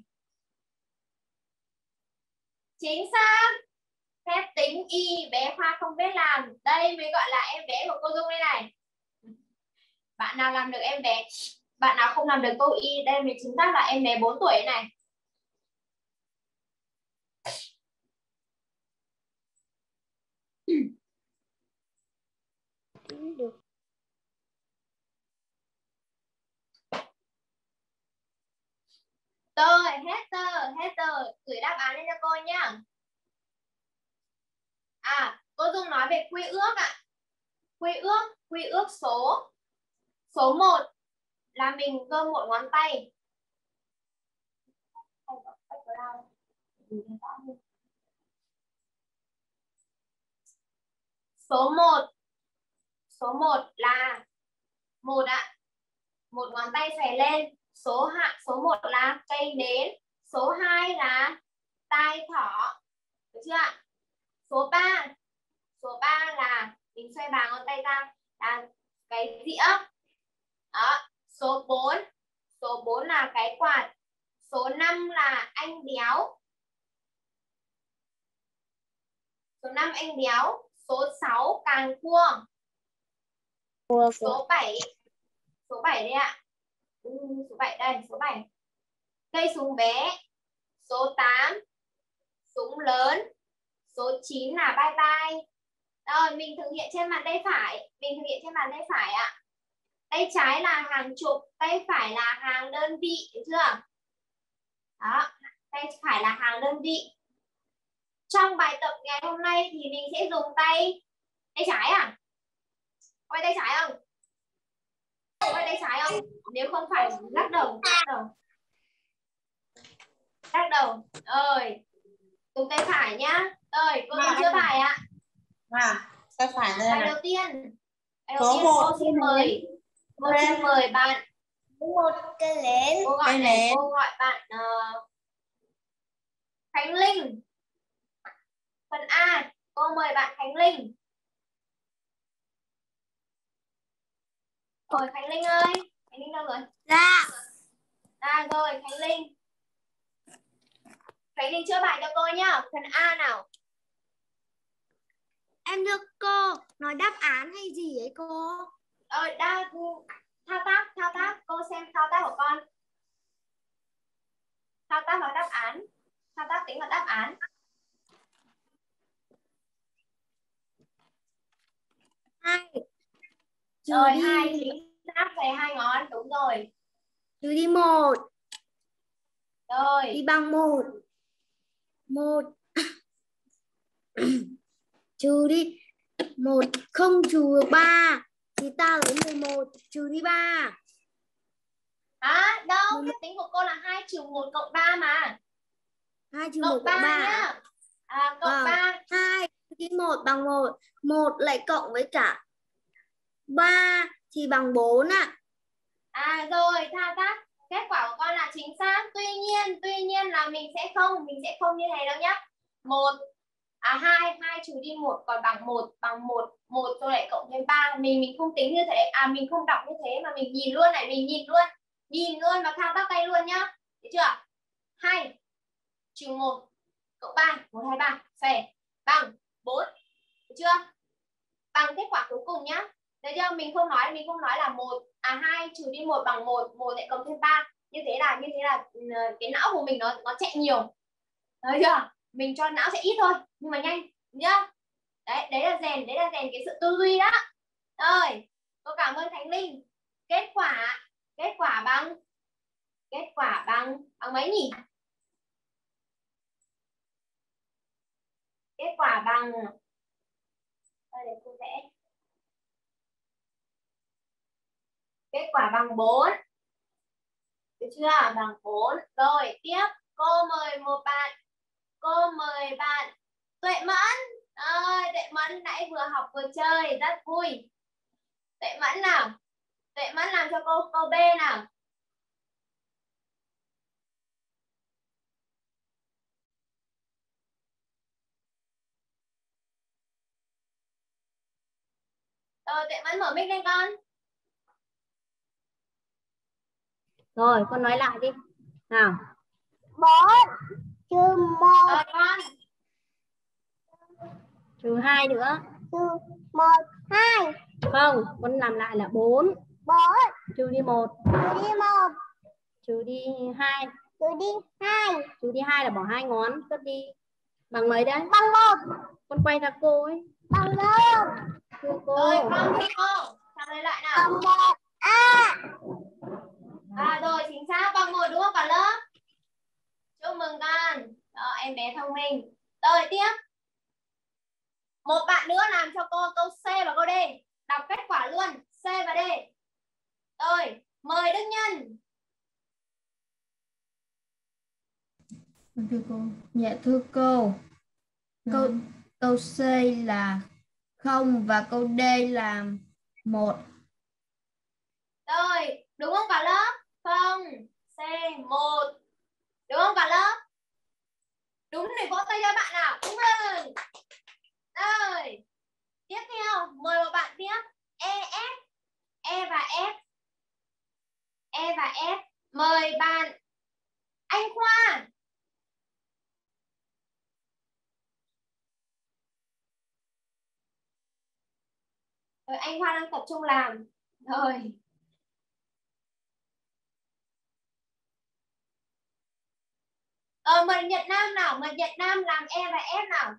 Chính xác. Phép tính Y bé Khoa không biết làm. Đây mới gọi là em bé của cô Dung đây này. Bạn nào làm được em bé, bạn nào không làm được câu Y, đây mới chính xác là em bé bốn tuổi này.
Được.
Rồi, hết giờ, hết giờ. Gửi đáp án lên cho cô nhá. À, cô Dung nói về quy ước ạ. À. Quy ước, quy ước số. Số một là mình cơ một ngón tay. Số một. Số một là một ạ. À. Một ngón tay xòe lên. Số hạ số một là cây nến, số hai là tai thỏ, chưa ạ? Số ba. Số ba là mình xoay bàn ngón tay ra là cái dĩa. Đó. Số bốn. Số bốn là cái quạt. Số năm là anh béo. Số năm anh béo. Số sáu càng cua. Số bảy. Số bảy đây ạ. Ừ, số bảy đây, số bảy. Cây súng bé. Số tám súng lớn. Số chín là bye bye. Rồi mình thực hiện trên bàn tay phải. Mình thực hiện trên bàn tay phải ạ. Tay trái là hàng chục, tay phải là hàng đơn vị, được chưa? Đó, tay phải là hàng đơn vị. Trong bài tập ngày hôm nay thì mình sẽ dùng tay tay trái à? Có phải tay trái không? Có phải tay trái không? Nếu không phải lắc đầu, lắc đầu. Lắc đầu. Rồi. Dùng tay phải nhá. Rồi, cô à, chưa bài ạ.
À, tay phải đây
bài
này.
đầu tiên. Bài đầu
Số
tiên
một.
cô xin mời. Cô xin mời bạn.
Một cái nến.
Cô gọi
Cây
này,
nến.
cô gọi bạn uh, Khánh Linh. Phần A, cô mời bạn Khánh Linh. Rồi Khánh Linh ơi, Khánh Linh đâu rồi?
Dạ.
À rồi, Khánh Linh. Khánh Linh chữa bài cho cô nhá. Phần A nào.
Em thưa cô, nói đáp án hay gì ấy cô?
Ờ, đa, thao tác, thao tác, cô xem thao tác của con. Thao tác vào đáp án. Thao tác tính vào đáp án.
Hai. Trừ
Rồi,
đi,
hai chính xác về hai ngón, đúng rồi.
trừ đi một.
Rồi.
Đi bằng một. Một. Trừ đi. Một không trừ được ba. Thì ta lấy mười một trừ đi ba.
À, đâu, cái tính của cô là hai trừ một cộng ba mà.
hai trừ một cộng ba
nhá. À, cộng
à,
ba.
hai trừ một bằng một. một lại cộng với cả ba thì bằng bốn ạ. À.
À rồi, thao tác. Kết quả của con là chính xác. Tuy nhiên, tuy nhiên là mình sẽ không, mình sẽ không như thế đâu nhá. một à hai, hai trừ đi một còn bằng một, bằng một, một rồi lại cộng thêm ba. Mình mình không tính như thế, à mình không đọc như thế mà mình nhìn luôn này, mình nhìn luôn. Nhìn luôn và thao tác tay luôn nhá. Được chưa? hai trừ một cộng ba, một hai ba, phè bằng bốn. Được chưa? Bằng kết quả cuối cùng nhá. Được chưa? Mình không nói, mình không nói là một à hai trừ đi một bằng một, một lại cộng thêm ba. Như thế là như thế là cái não của mình nó nó chạy nhiều. Được chưa? Mình cho não sẽ ít thôi nhưng mà nhanh nhá. Đấy, đấy là rèn, đấy là rèn cái sự tư duy đó. Rồi, cô cảm ơn Khánh Linh. Kết quả, kết quả bằng kết quả bằng bằng mấy nhỉ? Kết quả bằng đây để cô vẽ. Kết quả bằng bốn. Được chưa? Bằng bốn. Rồi, tiếp. Cô mời một bạn. Cô mời bạn Tuệ Mẫn. Ơi, Tuệ Mẫn nãy vừa học vừa chơi, rất vui. Tuệ Mẫn nào. Tuệ Mẫn làm cho cô câu B nào. Rồi, Tuệ Mẫn mở mic lên con.
Rồi, con nói lại đi. Nào. bốn trừ một.
Rồi con.
Trừ hai nữa.
Trừ một, hai.
Không, con làm lại là bốn.
bốn.
Trừ đi một.
Trừ đi một.
Trừ đi hai.
Trừ đi hai.
Trừ đi hai là bỏ hai ngón. Cất đi. Bằng mấy đấy?
Bằng một.
Con quay ra cô ấy.
Bằng một.
Thưa cô.
Rồi, con thưa cô. Trả lời lại nào.
Bằng một. À.
À rồi, chính xác. Bằng một đúng không cả lớp? Chúc mừng con. Đó, em bé thông minh. Rồi, tiếp. Một bạn nữa làm cho cô câu C và câu D. Đọc kết quả luôn. C và D. Rồi, mời Đức Nhân.
Thưa cô. Dạ thưa cô. Câu câu C là không và câu D là một.
Rồi, đúng không cả lớp? Không. C một. Đúng không cả lớp? Đúng thì vỗ tay cho bạn nào. Đúng rồi. Rồi. Tiếp theo, mời một bạn tiếp. E, F. E và F. E và F. Mời bạn Anh Khoa. Rồi, anh Khoa đang tập trung làm. Rồi. Ờ, mời Nhật Nam nào. Mời Nhật Nam làm E và F nào.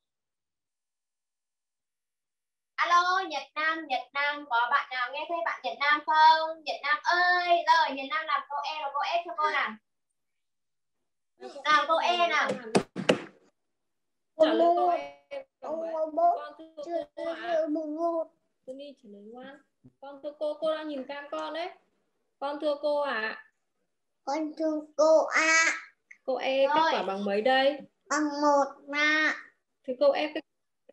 Alo, Nhật Nam, Nhật Nam, có bạn nào nghe thấy bạn Nhật Nam không? Nhật Nam ơi, rồi Nhật Nam làm câu E và câu F cho cô nào. Nào câu E nào.
Trả lời câu em bằng mấy? Con thưa cô ạ. Tôi đi trả lời ngoan. Con thưa cô, cô đang nhìn cam con đấy. Con thưa cô ạ.
Con thưa cô ạ.
Câu E kết quả bằng mấy đây?
Bằng một mà.
Thì câu F kết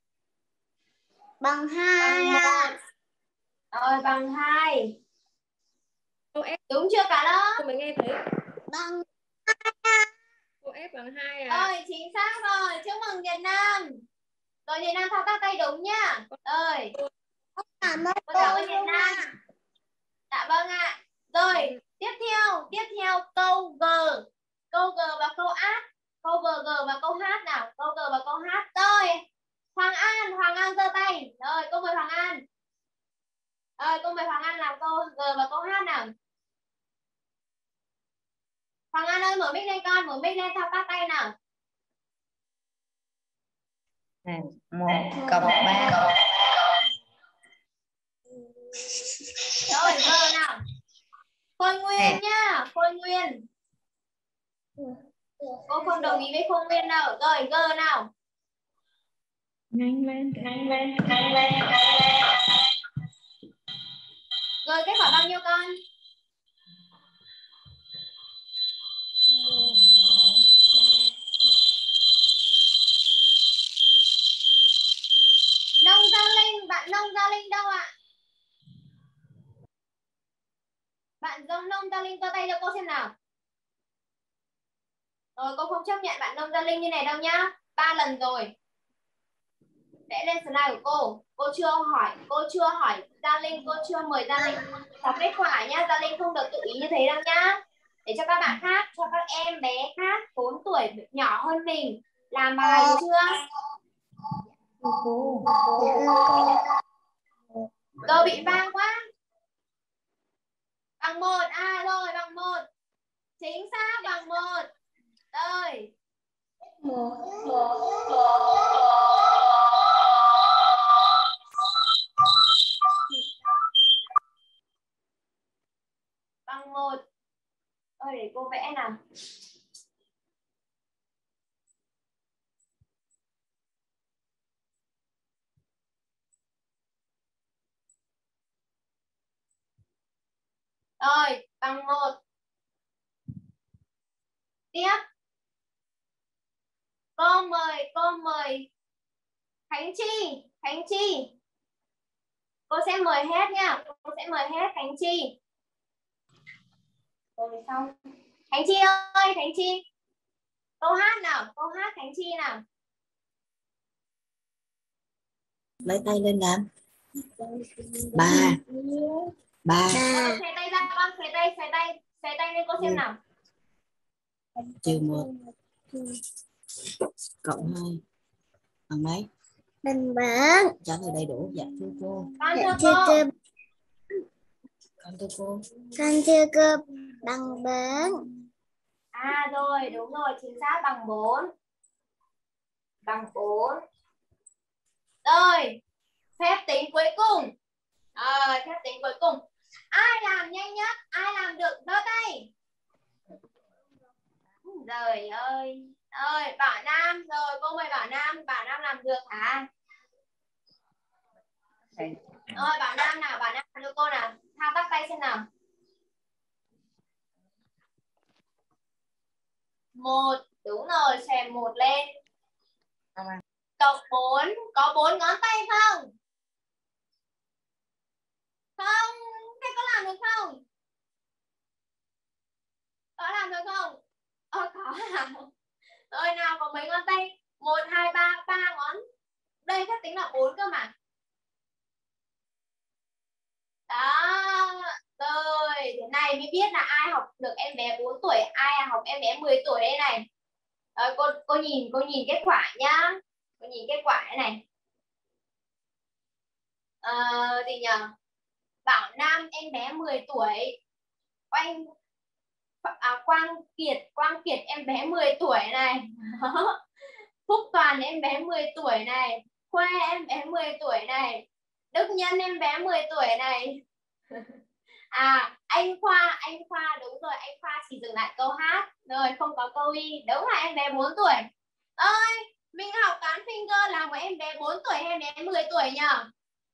Bằng hai.
Bằng một. Rồi bằng hai.
câu F
Đúng chưa cả lớp?
cô mới nghe thấy.
Bằng
Câu F bằng hai à?
Rồi chính xác rồi. Chúc mừng Nhật Nam. Rồi Nhật Nam thao tác tay đúng nhá. Rồi.
cảm ơn
Cô chào
cô
ơn Nhật Nam. Dạ vâng ạ. Rồi tiếp theo, tiếp theo câu G. Câu G và câu H. Câu G, G và câu H nào. Câu G và câu H. Rồi. Hoàng An, Hoàng An giơ tay. Rồi cô mời Hoàng An. Rồi cô mời Hoàng An làm câu G và câu H nào. Hoàng An ơi, mở mic lên con, mở mic lên thao tác tay nào.
Một cộng ba.
Rồi G nào. Khôi Nguyên nhá, Khôi Nguyên. Cô không đồng ý với Khôi Nguyên đâu. Rồi G nào.
Nhanh lên, nhanh lên, nhanh lên.
Rồi kết quả bao nhiêu con? Nông Gia Linh, bạn Nông Gia Linh đâu ạ? Bạn giống Nông Gia Linh giơ tay cho cô xem nào. Rồi cô không chấp nhận bạn Nông Gia Linh như này đâu nhá. Ba lần rồi. Vẽ lên slide của cô. Cô chưa hỏi, cô chưa hỏi Gia Linh, cô chưa mời Gia Linh có kết quả nhá. Gia Linh không được tự ý như thế đâu nhá. Để cho các bạn khác, cho các em bé khác bốn tuổi nhỏ hơn mình làm bài được chưa? Rồi bị vang quá. Bằng một, à rồi bằng một. Chính xác bằng một. Rồi. Bằng một. Ơi để cô vẽ nào. Rồi, bằng một. Tiếp. Cô mời, cô mời Khánh Chi, Khánh Chi. Cô sẽ mời hết nha, cô sẽ mời hết Khánh Chi. Rồi xong. Khánh Chi ơi, Khánh Chi. Câu hát nào, câu hát Khánh Chi nào.
Lấy tay lên làm. Ba. Ba.
Xòe tay ra con, xòe tay, xòe tay, xòe tay lên cô xem nào.
Trừ một cộng hai bằng mấy?
bằng bốn.
Trả lời đầy đủ. Dạ thưa cô.
Con thưa
Thưa
cô.
cô.
Con thưa cô.
Con thưa cô bằng bốn.
À rồi, đúng rồi, chính xác bằng bốn. Bằng bốn. Rồi, phép tính cuối cùng. À, phép tính cuối cùng. Ai làm nhanh nhất? Ai làm được giơ tay. Trời ơi. Rồi, Bảo Nam. Rồi, cô mời Bảo Nam. Bảo Nam làm được hả? Rồi, Bảo Nam nào. Bảo Nam làm được cô nào. Thao tác tay xem nào. Một. Đúng rồi, xòe một lên. Cộng bốn. Có bốn ngón tay không? Không. Thế có làm được không? Có làm được không? Ờ, có làm. Rồi nào, có mấy ngón tính là bốn cơ mà. Đó. Rồi, thế này mới biết là ai học được em bé bốn tuổi, ai học em bé mười tuổi đây này. Rồi, cô cô nhìn cô nhìn kết quả nhá. Cô nhìn kết quả đây này. Ờ, gì nhờ? Bảo Nam em bé mười tuổi. Quang à, Quang Kiệt, Quang Kiệt em bé mười tuổi này. Phúc Toàn em bé mười tuổi này. Khuê em bé mười tuổi này. Đức Nhân em bé mười tuổi này. À, anh Khoa, anh Khoa đúng rồi, anh Khoa chỉ dừng lại câu hát. Rồi, không có câu y. Đúng là em bé bốn tuổi. Ơi, mình học toán finger là một em bé bốn tuổi hay em bé mười tuổi nhỉ?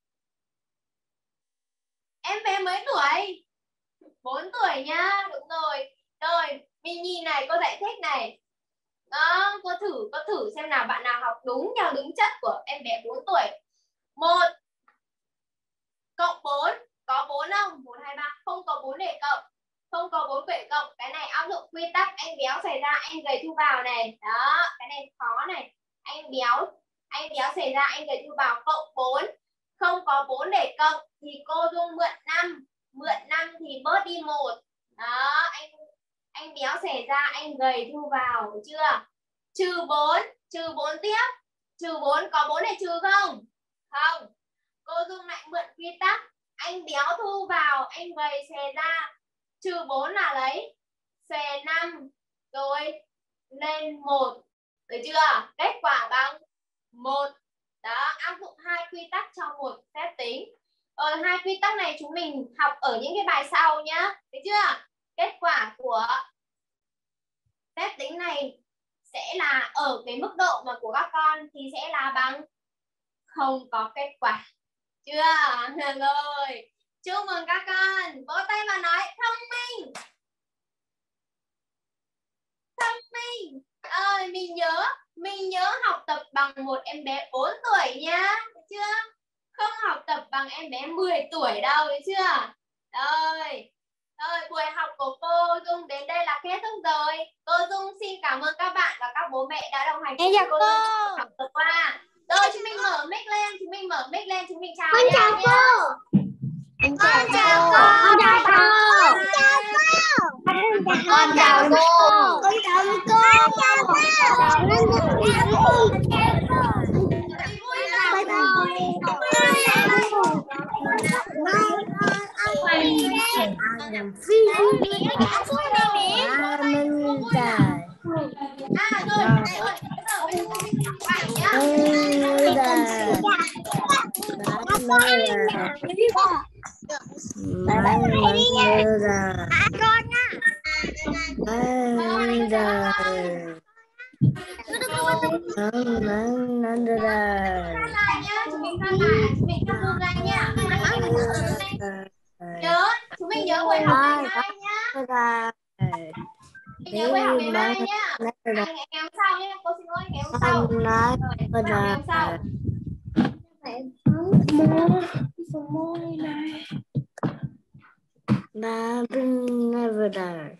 Em bé mấy tuổi? bốn tuổi nhá, đúng rồi. Rồi, mình nhìn này, cô giải thích này. Đó, cô thử, cô thử xem nào bạn nào học đúng theo đúng chất của em bé bốn tuổi. một cộng bốn, có bốn không? một, hai, ba, không có bốn để cộng. Không có bốn để cộng, cái này áp dụng quy tắc anh béo xảy ra, anh gầy thu vào này. Đó, cái này khó này. Anh béo, anh béo xảy ra, anh gầy thu vào cộng bốn. Không có bốn để cộng thì cô Dung mượn năm. Mượn năm thì bớt đi một. Đó, anh anh béo xảy ra, anh gầy thu vào, được chưa? Trừ bốn, trừ bốn tiếp. Trừ bốn, có bốn để trừ không? Không. Cô Dung lại mượn quy tắc. Anh béo thu vào, anh gầy xè ra. Trừ bốn là lấy xè năm. Rồi lên một. Được chưa? Kết quả bằng một. Đó, áp dụng hai quy tắc trong một phép tính. Ở hai quy tắc này chúng mình học ở những cái bài sau nhá. Được chưa? Kết quả của phép tính này sẽ là ở cái mức độ mà của các con thì sẽ là bằng không có kết quả. Chưa? Rồi. Chúc mừng các con. Vỗ tay và nói thông minh. Thông minh. Ơi, mình nhớ, mình nhớ học tập bằng một em bé bốn tuổi nha. Được chưa? Không học tập bằng em bé mười tuổi đâu, được chưa? Rồi. Rồi, buổi học của cô Dung đến đây là kết thúc rồi. Cô Dung xin cảm ơn các bạn và các bố mẹ đã đồng hành cùng cô Dung học vừa qua. Rồi, chúng mình mở mic lên, chúng mình mở mic lên, chúng mình chào
Con chào
nhé.
cô.
Con
chào
chào
cô.
con chào cô.
Con chào cô. Con chào cô. Con chào cô. Bye
À rồi, này ơi, bây giờ mình học bài nhá. Nhớ, chúng mình nhớ buổi học ngày mai nhá. Mình nhớ buổi học ngày mai nhá. Ngày ngày hôm sau nhé, cô xin lỗi ngày hôm sau. Rồi, ngày hôm sau.
Never die.